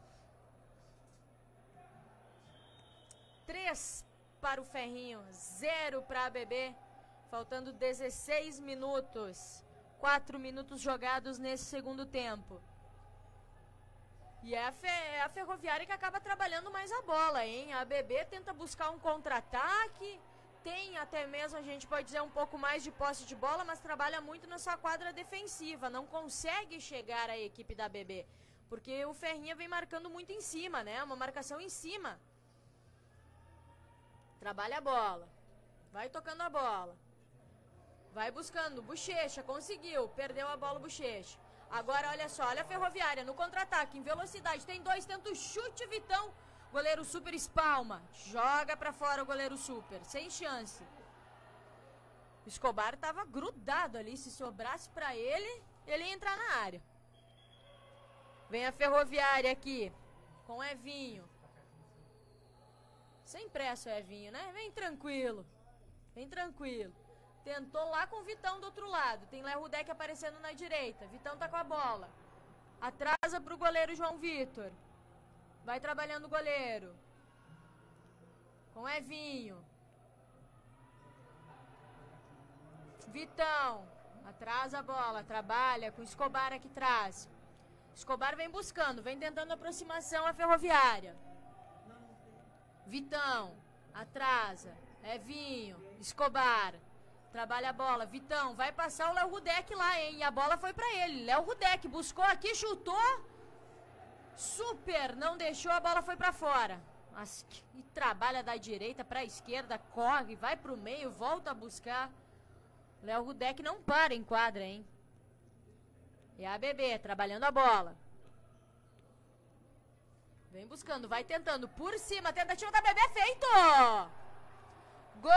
Três para o Ferrinho, zero para a Bebê. Faltando dezesseis minutos. Quatro minutos jogados nesse segundo tempo. E é a, fe é a Ferroviária que acaba trabalhando mais a bola, hein? A Bebê tenta buscar um contra-ataque. Tem até mesmo, a gente pode dizer, um pouco mais de posse de bola, mas trabalha muito na sua quadra defensiva. Não consegue chegar à equipe da Bebê. Porque o Ferrinha vem marcando muito em cima, né? Uma marcação em cima. Trabalha a bola. Vai tocando a bola. Vai buscando, Bochecha, conseguiu, perdeu a bola o Bochecha. Agora olha só, olha a Ferroviária no contra-ataque, em velocidade, tem dois, tenta o chute, Vitão. Goleiro Super espalma, joga pra fora o goleiro Super, sem chance. O Escobar tava grudado ali, se sobrasse pra ele, ele ia entrar na área. Vem a Ferroviária aqui, com o Evinho. Sem pressa o Evinho, né? Vem tranquilo, vem tranquilo. Tentou lá com o Vitão do outro lado. Tem Léo Rudek aparecendo na direita. Vitão tá com a bola. Atrasa pro goleiro João Vitor. Vai trabalhando o goleiro. Com Evinho. Vitão. Atrasa a bola. Trabalha com Escobar aqui atrás. Escobar vem buscando. Vem tentando aproximação à Ferroviária. Vitão. Atrasa. Evinho. Escobar. Trabalha a bola, Vitão, vai passar o Léo Rudek lá, hein? E a bola foi pra ele. Léo Rudek buscou aqui, chutou. Super, não deixou, a bola foi pra fora. Mas que trabalha da direita pra esquerda, corre, vai pro meio, volta a buscar. Léo Rudek não para em quadra, hein? E a Bebê, trabalhando a bola. Vem buscando, vai tentando, por cima, tentativa da Bebê, feito! Gol!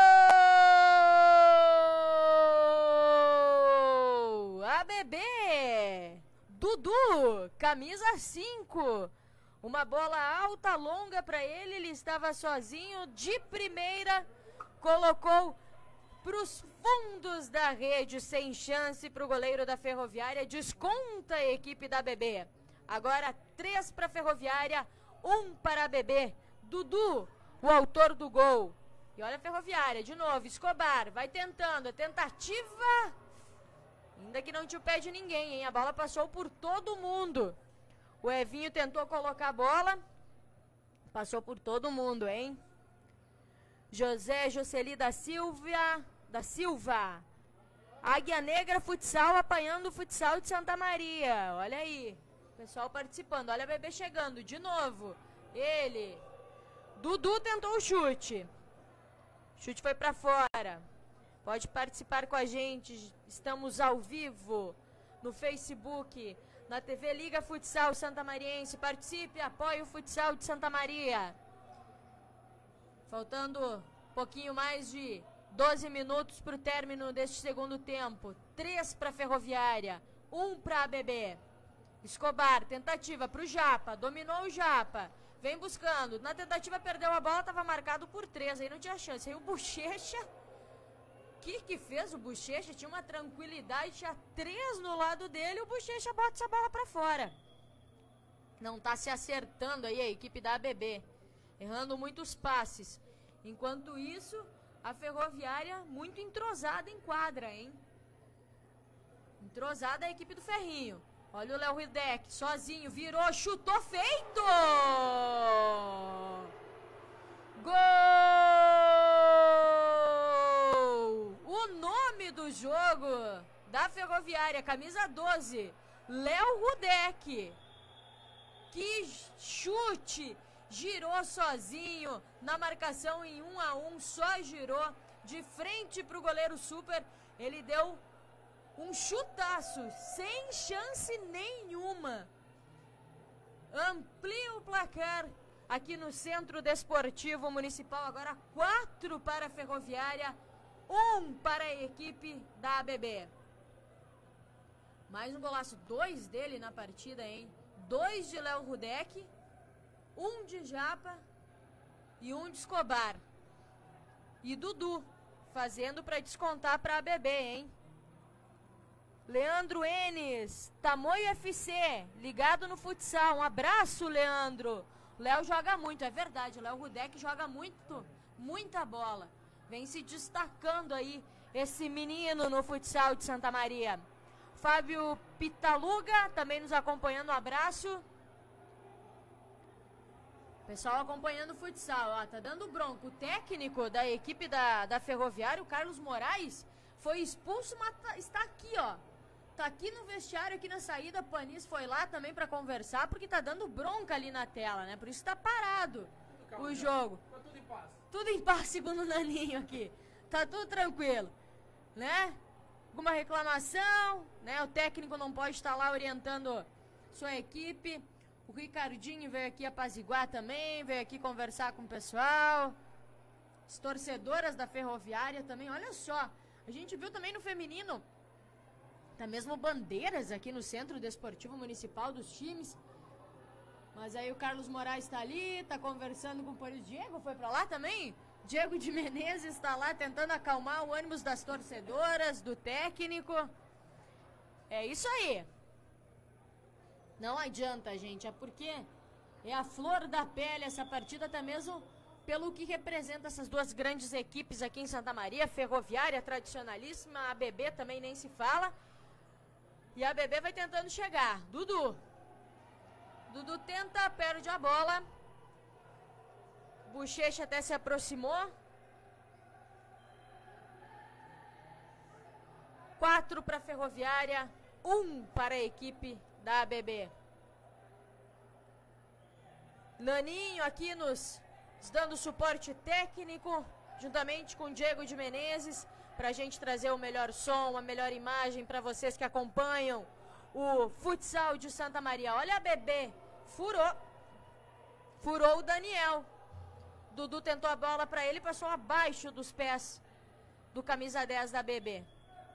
A Bebê! Dudu, camisa cinco. Uma bola alta, longa para ele, ele estava sozinho, de primeira, colocou para os fundos da rede, sem chance para o goleiro da Ferroviária, desconta a equipe da Bebê. Agora três para a Ferroviária, um para a Bebê. Dudu, o autor do gol. E olha a Ferroviária, de novo, Escobar, vai tentando, a tentativa, ainda que não te pede ninguém, hein? A bola passou por todo mundo. O Evinho tentou colocar a bola, passou por todo mundo, hein? José Jocely da Silva, da Silva. Águia Negra Futsal apanhando o futsal de Santa Maria, olha aí. Pessoal participando, olha a Bebê chegando, de novo. Ele, Dudu tentou o chute. Chute foi pra fora. Pode participar com a gente. Estamos ao vivo no Facebook, na T V Liga Futsal Santa Mariense. Participe, apoie o futsal de Santa Maria. Faltando um pouquinho mais de doze minutos para o término deste segundo tempo. três para a Ferroviária, um para a Bebê. Escobar, tentativa para o Japa, dominou o Japa. Vem buscando, na tentativa perdeu a bola, estava marcado por três, aí não tinha chance. Aí o Bochecha, o que que fez o Bochecha? Tinha uma tranquilidade, tinha três no lado dele, o Bochecha bota essa bola pra fora. Não tá se acertando aí a equipe da A B B, errando muitos passes. Enquanto isso, a Ferroviária muito entrosada em quadra, hein? Entrosada a equipe do Ferrinho. Olha o Léo Rudek, sozinho, virou, chutou, feito! Gol! O nome do jogo da Ferroviária, camisa doze, Léo Rudek. Que chute! Girou sozinho na marcação em um a um, só girou de frente pro goleiro Super. Ele deu um chutaço, sem chance nenhuma. Amplia o placar aqui no Centro Desportivo Municipal. Agora quatro para a Ferroviária, um para a equipe da A B B. Mais um golaço, dois dele na partida, hein? Dois de Léo Rudek, um de Japa e um de Escobar. E Dudu fazendo para descontar para a A B B, hein? Leandro Enes, Tamoio F C, ligado no futsal. Um abraço, Leandro. Léo joga muito, é verdade. O Léo Rudek joga muito, muita bola. Vem se destacando aí esse menino no futsal de Santa Maria. Fábio Pitaluga também nos acompanhando, um abraço. Pessoal acompanhando o futsal, ó, tá dando bronco. O técnico da equipe da, da Ferroviária, o Carlos Moraes, foi expulso, mas tá, está aqui, ó. Tá aqui no vestiário, aqui na saída. Panis foi lá também pra conversar, porque tá dando bronca ali na tela, né? Por isso tá parado calma, o jogo. Tá tudo em paz. Tudo em paz, segundo o Naninho aqui. Tá tudo tranquilo, né? Alguma reclamação, né? O técnico não pode estar lá orientando sua equipe. O Ricardinho veio aqui apaziguar também, veio aqui conversar com o pessoal. As torcedoras da Ferroviária também, olha só. A gente viu também no feminino, tá mesmo bandeiras aqui no Centro Desportivo Municipal dos times. Mas aí o Carlos Moraes tá ali, tá conversando com o Paris. Diego foi pra lá também? Diego de Menezes está lá tentando acalmar o ânimo das torcedoras, do técnico. É isso aí. Não adianta, gente, é porque é a flor da pele essa partida, até mesmo pelo que representa essas duas grandes equipes aqui em Santa Maria. Ferroviária tradicionalíssima, a A B B também nem se fala. E a A B B vai tentando chegar. Dudu. Dudu tenta, perde a bola. Bochecha até se aproximou. Quatro para a Ferroviária, um para a equipe da A B B. Naninho aqui nos dando suporte técnico, juntamente com Diego de Menezes, para a gente trazer o melhor som, a melhor imagem para vocês que acompanham o futsal de Santa Maria. Olha a A B B, furou, furou o Daniel. Dudu tentou a bola para ele, passou abaixo dos pés do camisa dez da A B B.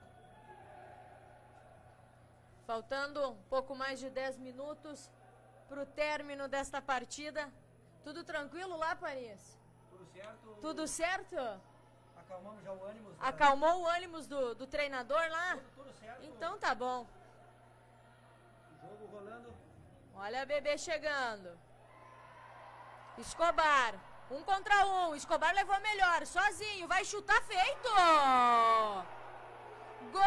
Faltando um pouco mais de dez minutos para o término desta partida. Tudo tranquilo lá, Paris? Tudo certo. Tudo certo? Acalmamos já o ânimo. Acalmou o ânimo do, do treinador lá? Tudo, tudo certo. Então tá bom. O jogo rolando. Olha a A B B chegando. Escobar. Um contra um. Escobar levou melhor. Sozinho. Vai chutar feito. Gol!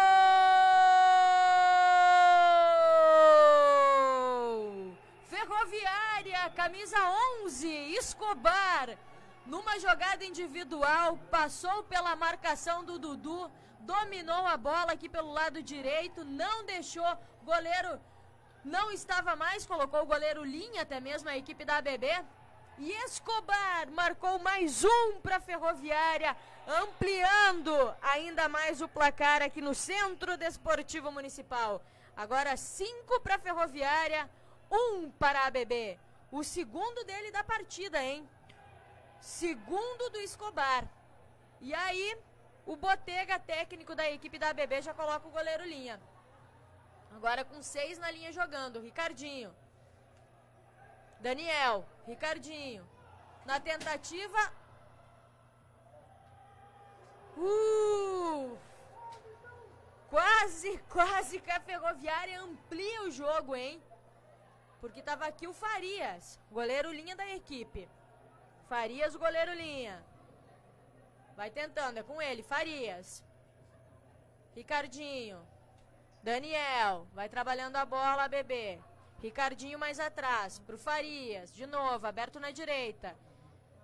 Ferroviária. Camisa onze. Escobar. Numa jogada individual. Passou pela marcação do Dudu. Dominou a bola aqui pelo lado direito. Não deixou. Goleiro não estava mais. Colocou o goleiro linha até mesmo a equipe da A B B. E Escobar marcou mais um para a Ferroviária, ampliando ainda mais o placar aqui no Centro Desportivo Municipal. Agora cinco para a Ferroviária, um para a A B B. O segundo dele da partida, hein? Segundo do Escobar. E aí, o Botega, técnico da equipe da A B B, já coloca o goleiro linha. Agora com seis na linha jogando, Ricardinho. Daniel, Ricardinho, na tentativa, uh, quase, quase que a Ferroviária amplia o jogo, hein? Porque tava aqui o Farias, goleiro linha da equipe. Farias, goleiro linha. Vai tentando, é com ele, Farias. Ricardinho, Daniel, vai trabalhando a bola, A B B. Ricardinho mais atrás, pro Farias, de novo, aberto na direita.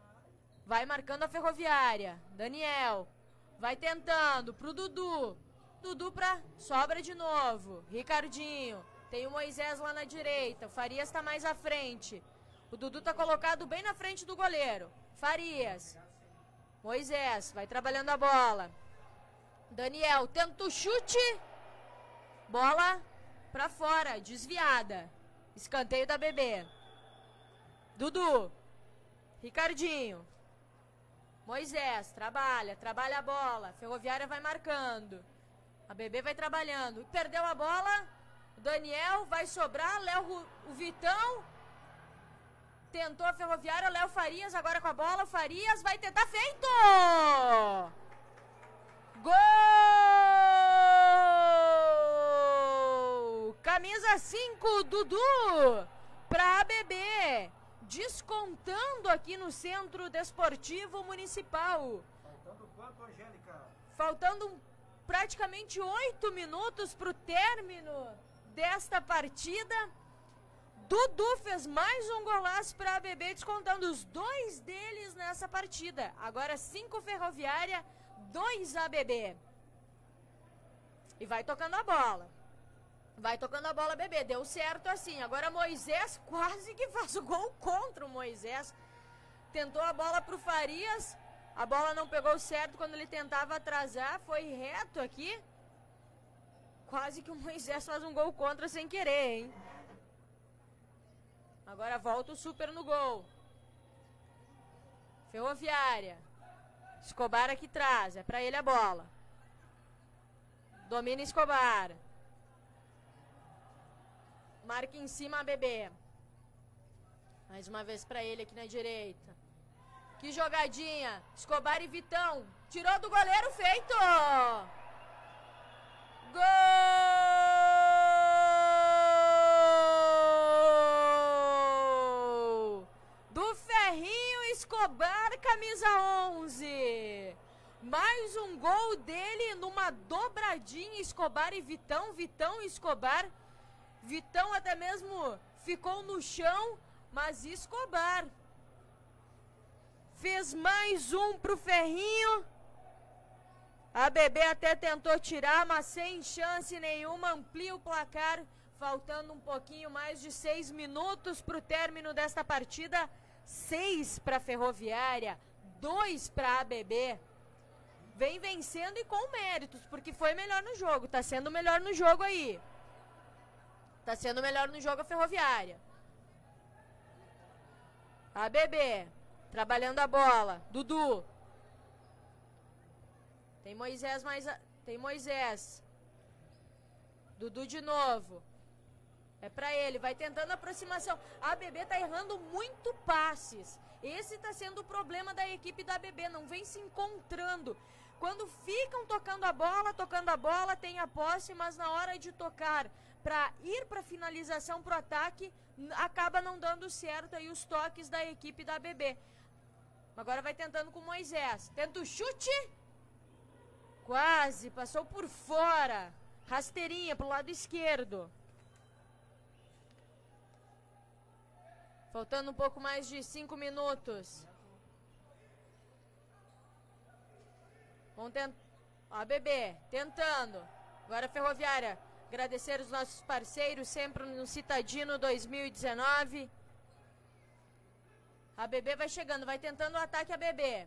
Vai marcando a Ferroviária. Daniel, vai tentando, pro Dudu. Dudu pra sobra de novo. Ricardinho. Tem o Moisés lá na direita. O Farias tá mais à frente. O Dudu tá colocado bem na frente do goleiro. Farias. Moisés. Vai trabalhando a bola. Daniel. Tenta o chute. Bola pra fora. Desviada. Escanteio da B B. Dudu. Ricardinho. Moisés. Trabalha. Trabalha a bola. Ferroviária vai marcando. A B B vai trabalhando. Perdeu a bola. Daniel vai sobrar. Léo, o Vitão. Tentou a Ferroviária. Léo Farias agora com a bola. Farias vai tentar. Feito! Gol! Camisa cinco, Dudu. Para a B B. Descontando aqui no Centro Desportivo Municipal. Faltando quanto, Angélica? Faltando um, praticamente oito minutos para o término desta partida. Dudu fez mais um golaço para a B B, descontando os dois deles nessa partida. Agora cinco Ferroviária, dois A B B. E vai tocando a bola. Vai tocando a bola, B B. Deu certo assim. Agora Moisés quase que faz o gol contra o Moisés. Tentou a bola pro Farias. A bola não pegou certo quando ele tentava atrasar. Foi reto aqui. Quase que o Moisés faz um gol contra sem querer, hein? Agora volta o Super no gol. Ferroviária. Escobar aqui traz. É pra ele a bola. Domina Escobar. Marca em cima a B B. Mais uma vez pra ele aqui na direita. Que jogadinha. Escobar e Vitão. Tirou do goleiro, feito! Gol! Do Ferrinho Escobar, camisa onze. Mais um gol dele numa dobradinha. Escobar e Vitão. Vitão e Escobar. Vitão até mesmo ficou no chão, mas Escobar fez mais um pro Ferrinho. A B B até tentou tirar, mas sem chance nenhuma. Amplia o placar, faltando um pouquinho mais de seis minutos para o término desta partida. Seis para a Ferroviária, dois para a B B. Vem vencendo e com méritos, porque foi melhor no jogo. Tá sendo melhor no jogo aí. Tá sendo melhor no jogo a Ferroviária. A B B, trabalhando a bola. Dudu. Tem Moisés mais... A... Tem Moisés. Dudu de novo. É pra ele, vai tentando aproximação. A B B tá errando muito passes. Esse tá sendo o problema da equipe da B B. Não vem se encontrando. Quando ficam tocando a bola, tocando a bola, tem a posse, mas na hora de tocar para ir para finalização, para o ataque, acaba não dando certo aí os toques da equipe da B B. Agora vai tentando com o Moisés. Tenta o chute. Quase, passou por fora. Rasteirinha pro lado esquerdo. Faltando um pouco mais de cinco minutos. Vamos tentar. A B B tentando. Agora a Ferroviária. Agradecer os nossos parceiros sempre no Citadino dois mil e dezenove. A B B vai chegando, vai tentando o ataque a B B.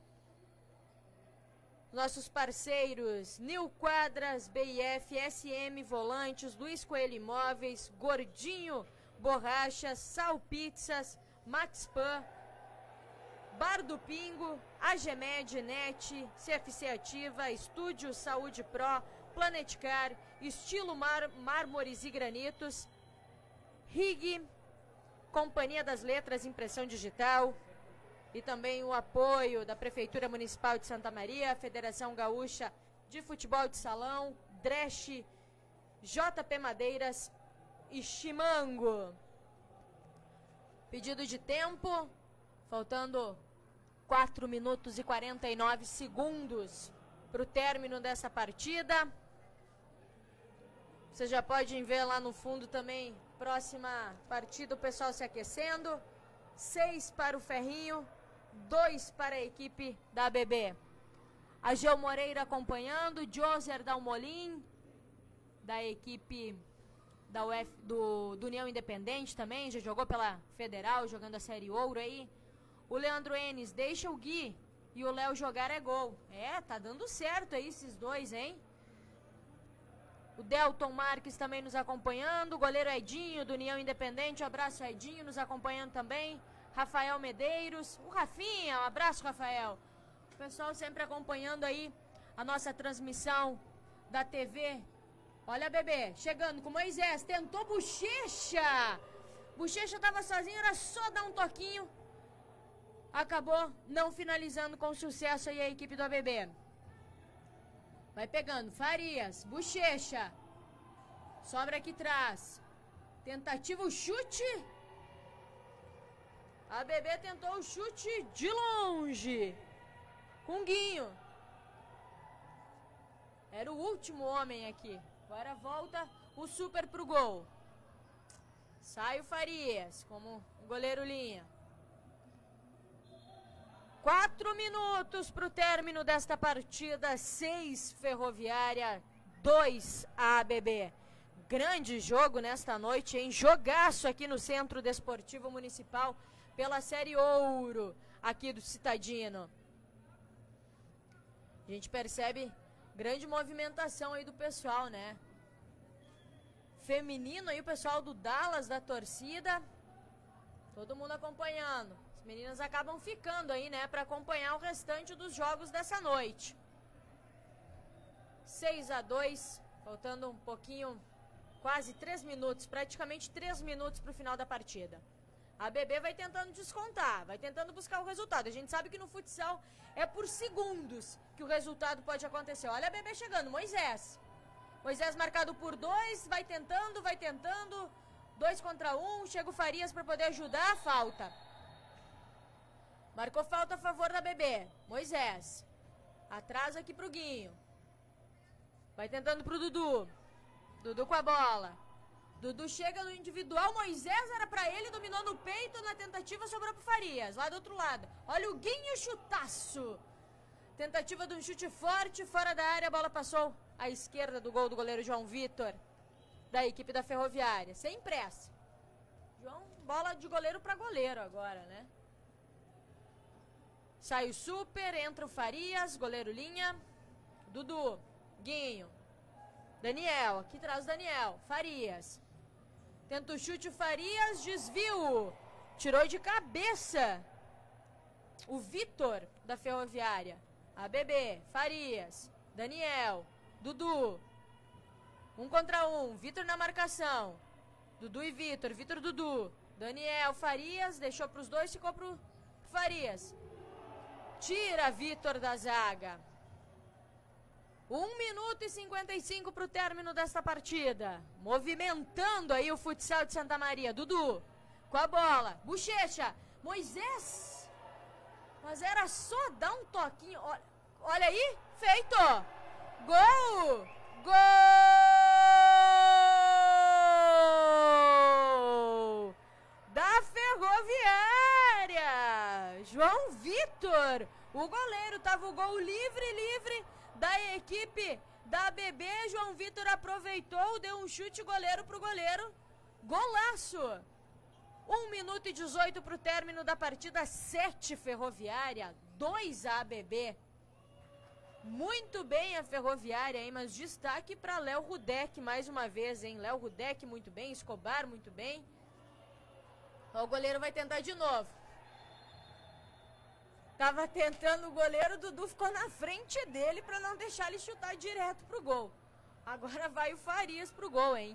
Nossos parceiros Nil Quadras, B I F, S M Volantes, Luiz Coelho Imóveis, Gordinho Borrachas, Sal Pizzas, Max Pan, Bar do Pingo, Agemed, Net, C F C Ativa, Estúdio Saúde Pro, Planet Car, Estilo Mar, Mármores e Granitos, R I G, Companhia das Letras Impressão Digital e também o apoio da Prefeitura Municipal de Santa Maria, Federação Gaúcha de Futebol de Salão, Dresch, J P Madeiras e Chimango. Pedido de tempo, faltando quatro minutos e quarenta e nove segundos para o término dessa partida. Vocês já podem ver lá no fundo também, próxima partida, o pessoal se aquecendo. Seis para o Ferrinho, dois para a equipe da B B. A Geu Moreira acompanhando, Joser Dalmolin, da equipe da U F, do, do União Independente também, já jogou pela Federal, jogando a Série Ouro aí. O Leandro Enes, deixa o Gui e o Léo jogar é gol. É, tá dando certo aí esses dois, hein? O Delton Marques também nos acompanhando, o goleiro Edinho do União Independente, um abraço Edinho, nos acompanhando também. Rafael Medeiros, o Rafinha, um abraço Rafael. O pessoal sempre acompanhando aí a nossa transmissão da T V. Olha, bebê, chegando com Moisés, tentou Bochecha. Bochecha tava sozinho, era só dar um toquinho. Acabou não finalizando com sucesso aí a equipe do A B B. Vai pegando, Farias, Bochecha. Sobra aqui atrás. Tentativa, o chute. A B B tentou o chute de longe. Com Guinho. Era o último homem aqui. Agora volta o super pro gol. Sai o Farias, como o goleiro linha. Quatro minutos pro término desta partida. Seis Ferroviária, dois A B B. Grande jogo nesta noite, hein? Jogaço aqui no Centro Desportivo Municipal pela Série Ouro aqui do Citadino. A gente percebe grande movimentação aí do pessoal, né? Feminino aí, o pessoal do Dallas, da torcida. Todo mundo acompanhando. As meninas acabam ficando aí, né, para acompanhar o restante dos jogos dessa noite. seis a dois, faltando um pouquinho, quase três minutos, praticamente três minutos para o final da partida. A B B vai tentando descontar, vai tentando buscar o resultado. A gente sabe que no futsal é por segundos que o resultado pode acontecer. Olha a B B chegando, Moisés. Moisés marcado por dois, vai tentando, vai tentando. Dois contra um, chega o Farias para poder ajudar, falta. Marcou falta a favor da B B. Moisés. Atrás aqui pro Guinho. Vai tentando pro Dudu. Dudu com a bola. Dudu chega no individual, Moisés era pra ele, dominou no peito, na tentativa sobrou pro Farias, lá do outro lado. Olha o Guinho, chutaço. Tentativa de um chute forte, fora da área, a bola passou à esquerda do gol do goleiro João Vitor, da equipe da Ferroviária, sem pressa. João, bola de goleiro pra goleiro agora, né? Sai o super, entra o Farias, goleiro linha. Dudu, Guinho. Daniel, aqui traz o Daniel, Farias. Tenta o chute, Farias, desvio. Tirou de cabeça o Vitor da Ferroviária. A B B, Farias, Daniel, Dudu. Um contra um, Vitor na marcação. Dudu e Vitor, Vitor, Dudu. Daniel, Farias, deixou para os dois, ficou pro Farias. Tira Vitor da zaga. um minuto e cinquenta e cinco para o término desta partida. Movimentando aí o futsal de Santa Maria. Dudu, com a bola. Bochecha, Moisés. Mas era só dar um toquinho. Olha, olha aí, feito. Gol! Gol! Da Ferroviária. João Vitor. O goleiro, tava o gol livre, livre. Da equipe da B B, João Vitor aproveitou, deu um chute goleiro pro goleiro. Golaço! um minuto e dezoito para o término da partida, sete Ferroviária, dois A B B. Muito bem a Ferroviária, hein? Mas destaque para Léo Rudek mais uma vez, hein? Léo Rudek muito bem, Escobar muito bem. Ó, o goleiro vai tentar de novo. Tava tentando o goleiro, o Dudu ficou na frente dele para não deixar ele chutar direto pro gol. Agora vai o Farias pro gol, hein?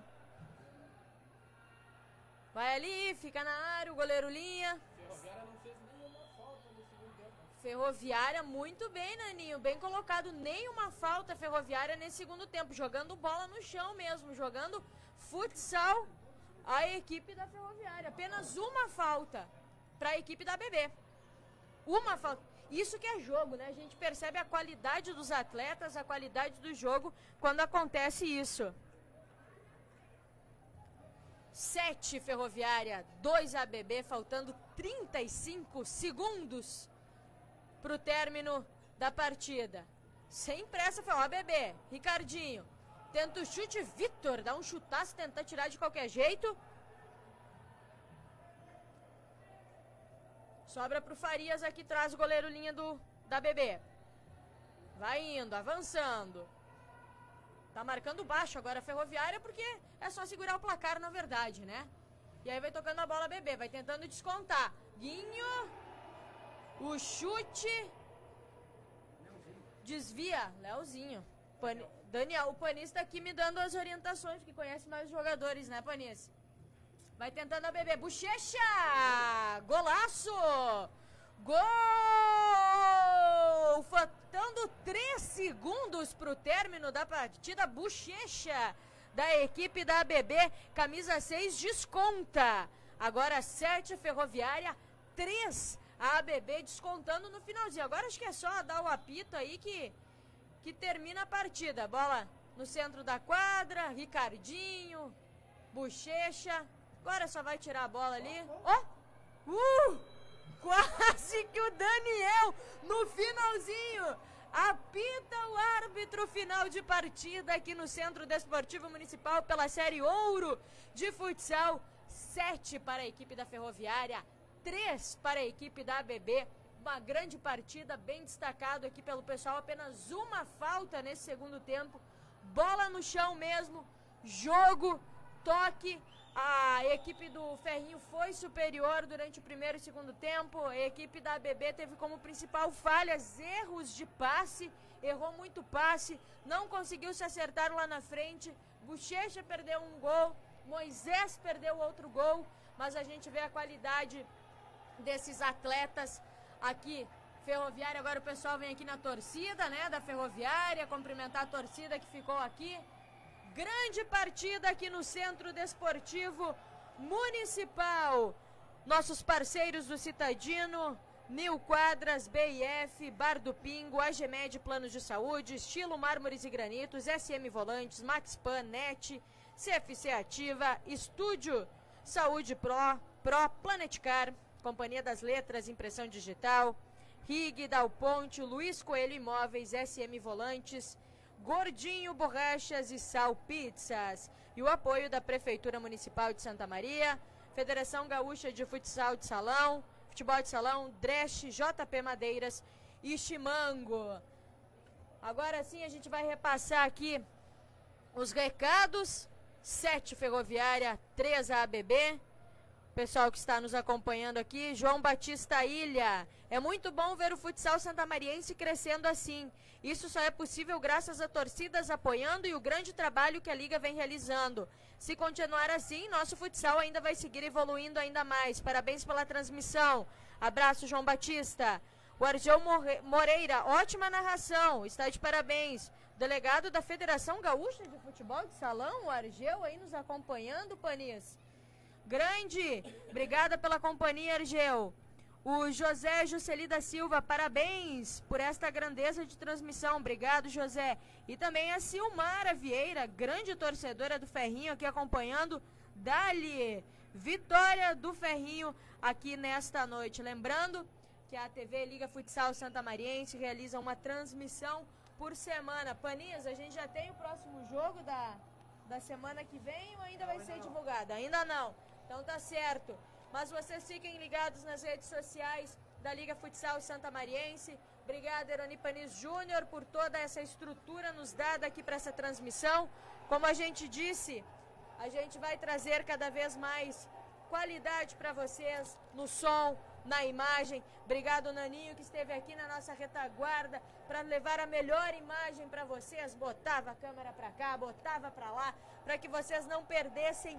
Vai ali, fica na área, o goleiro linha. Ferroviária não fez nenhuma falta no segundo tempo. Ferroviária muito bem, Naninho, bem colocado. Nenhuma falta Ferroviária nesse segundo tempo, jogando bola no chão mesmo, jogando futsal a equipe da Ferroviária. Apenas uma falta para a equipe da B B. Uma falta. Isso que é jogo, né? A gente percebe a qualidade dos atletas, a qualidade do jogo quando acontece isso. sete Ferroviária, dois A B B, faltando trinta e cinco segundos para o término da partida. Sem pressa, foi ó, bebê. Ricardinho. Tenta o chute, Vitor. Dá um chutaço, tentar tirar de qualquer jeito. Sobra pro Farias aqui, traz o goleiro linha do, da bebê. Vai indo, avançando. Tá marcando baixo agora a Ferroviária, porque é só segurar o placar, na verdade, né? E aí vai tocando a bola, bebê. Vai tentando descontar. Guinho. O chute. Desvia. Leozinho. Pan... Daniel, o Panista aqui me dando as orientações, que conhece mais os jogadores, né, Panista? Vai tentando a bebê. Bochecha! Golaço! Gol! Faltando três segundos para o término da partida. Bochecha da equipe da A B B. Camisa seis desconta. Agora sete Ferroviária, três a A B B descontando no finalzinho. Agora acho que é só dar o apito aí que, que termina a partida. Bola no centro da quadra. Ricardinho. Bochecha. Agora só vai tirar a bola ali. Ó! Oh! Uh! Quase que o Daniel no finalzinho. Apita o árbitro, final de partida aqui no Centro Desportivo Municipal pela Série Ouro de Futsal. Sete para a equipe da Ferroviária, três para a equipe da A B B. Uma grande partida, bem destacado aqui pelo pessoal. Apenas uma falta nesse segundo tempo. Bola no chão mesmo. Jogo, toque. A equipe do Ferrinho foi superior durante o primeiro e segundo tempo. A equipe da A B B teve como principal falhas erros de passe. Errou muito passe, não conseguiu se acertar lá na frente. Bochecha perdeu um gol, Moisés perdeu outro gol. Mas a gente vê a qualidade desses atletas aqui. Ferroviária, agora o pessoal vem aqui na torcida, né, da Ferroviária, cumprimentar a torcida que ficou aqui. Grande partida aqui no Centro Desportivo Municipal. Nossos parceiros do Citadino, Nil Quadras, B I F, Bar do Pingo, Agemed Planos de Saúde, Estilo Mármores e Granitos, S M Volantes, Maxpan, Net, C F C Ativa, Estúdio Saúde Pro, Pro, Planetcar, Companhia das Letras, Impressão Digital, R I G, Dal Ponte, Luiz Coelho Imóveis, S M Volantes, Gordinho Borrachas e Sal Pizzas. E o apoio da Prefeitura Municipal de Santa Maria, Federação Gaúcha de Futsal de Salão, Futebol de Salão, Dresch, J P Madeiras e Chimango. Agora sim a gente vai repassar aqui os recados. sete Ferroviária, três a B B. Pessoal que está nos acompanhando aqui, João Batista Ilha. É muito bom ver o futsal santamariense crescendo assim. Isso só é possível graças a torcidas apoiando e o grande trabalho que a Liga vem realizando. Se continuar assim, nosso futsal ainda vai seguir evoluindo ainda mais. Parabéns pela transmissão. Abraço, João Batista. O Argeu Moreira, ótima narração. Está de parabéns. Delegado da Federação Gaúcha de Futebol de Salão, o Argeu aí nos acompanhando, Panis. Grande, obrigada pela companhia, Argeu. O José Jusceli da Silva, parabéns por esta grandeza de transmissão. Obrigado, José. E também a Silmara Vieira, grande torcedora do Ferrinho, aqui acompanhando. Dali, vitória do Ferrinho aqui nesta noite. Lembrando que a T V Liga Futsal Santamariense realiza uma transmissão por semana. Paninhas, a gente já tem o próximo jogo da, da semana que vem ou ainda vai ser divulgado? Ainda não. Então tá certo. Mas vocês fiquem ligados nas redes sociais da Liga Futsal Santamariense. Obrigada, Eroni Panis Júnior, por toda essa estrutura nos dada aqui para essa transmissão. Como a gente disse, a gente vai trazer cada vez mais qualidade para vocês no som, na imagem. Obrigado, Naninho, que esteve aqui na nossa retaguarda para levar a melhor imagem para vocês. Botava a câmera para cá, botava para lá, para que vocês não perdessem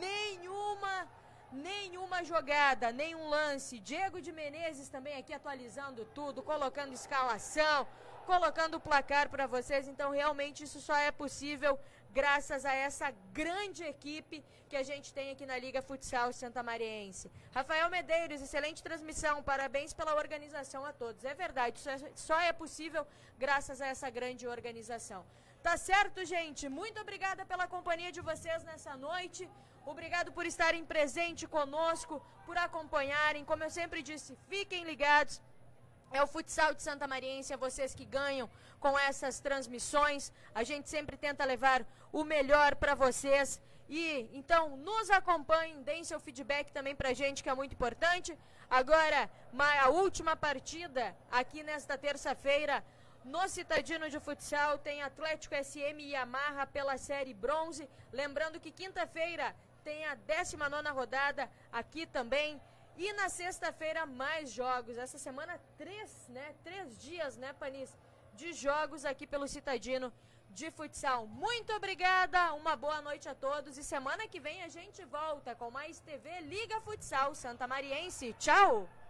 nenhuma nenhuma jogada, nenhum lance. Diego de Menezes também aqui atualizando tudo, colocando escalação, colocando o placar para vocês. Então realmente isso só é possível graças a essa grande equipe que a gente tem aqui na Liga Futsal Santamariense. Rafael Medeiros, excelente transmissão, parabéns pela organização a todos. É verdade, isso é, só é possível graças a essa grande organização. Tá certo, gente? Muito obrigada pela companhia de vocês nessa noite. Obrigado por estarem presentes conosco, por acompanharem. Como eu sempre disse, fiquem ligados. É o futsal de Santa Mariense, é vocês que ganham com essas transmissões. A gente sempre tenta levar o melhor para vocês. E então nos acompanhem, deem seu feedback também pra gente, que é muito importante. Agora, a última partida aqui nesta terça-feira no Citadino de Futsal tem Atlético S M e Yamaha pela série bronze. Lembrando que quinta-feira tem a décima nona rodada aqui também. E na sexta-feira mais jogos. Essa semana três, né? Três dias, né, Panis? De jogos aqui pelo Citadino de Futsal. Muito obrigada, uma boa noite a todos. E semana que vem a gente volta com mais T V Liga Futsal Santa Mariense. Tchau!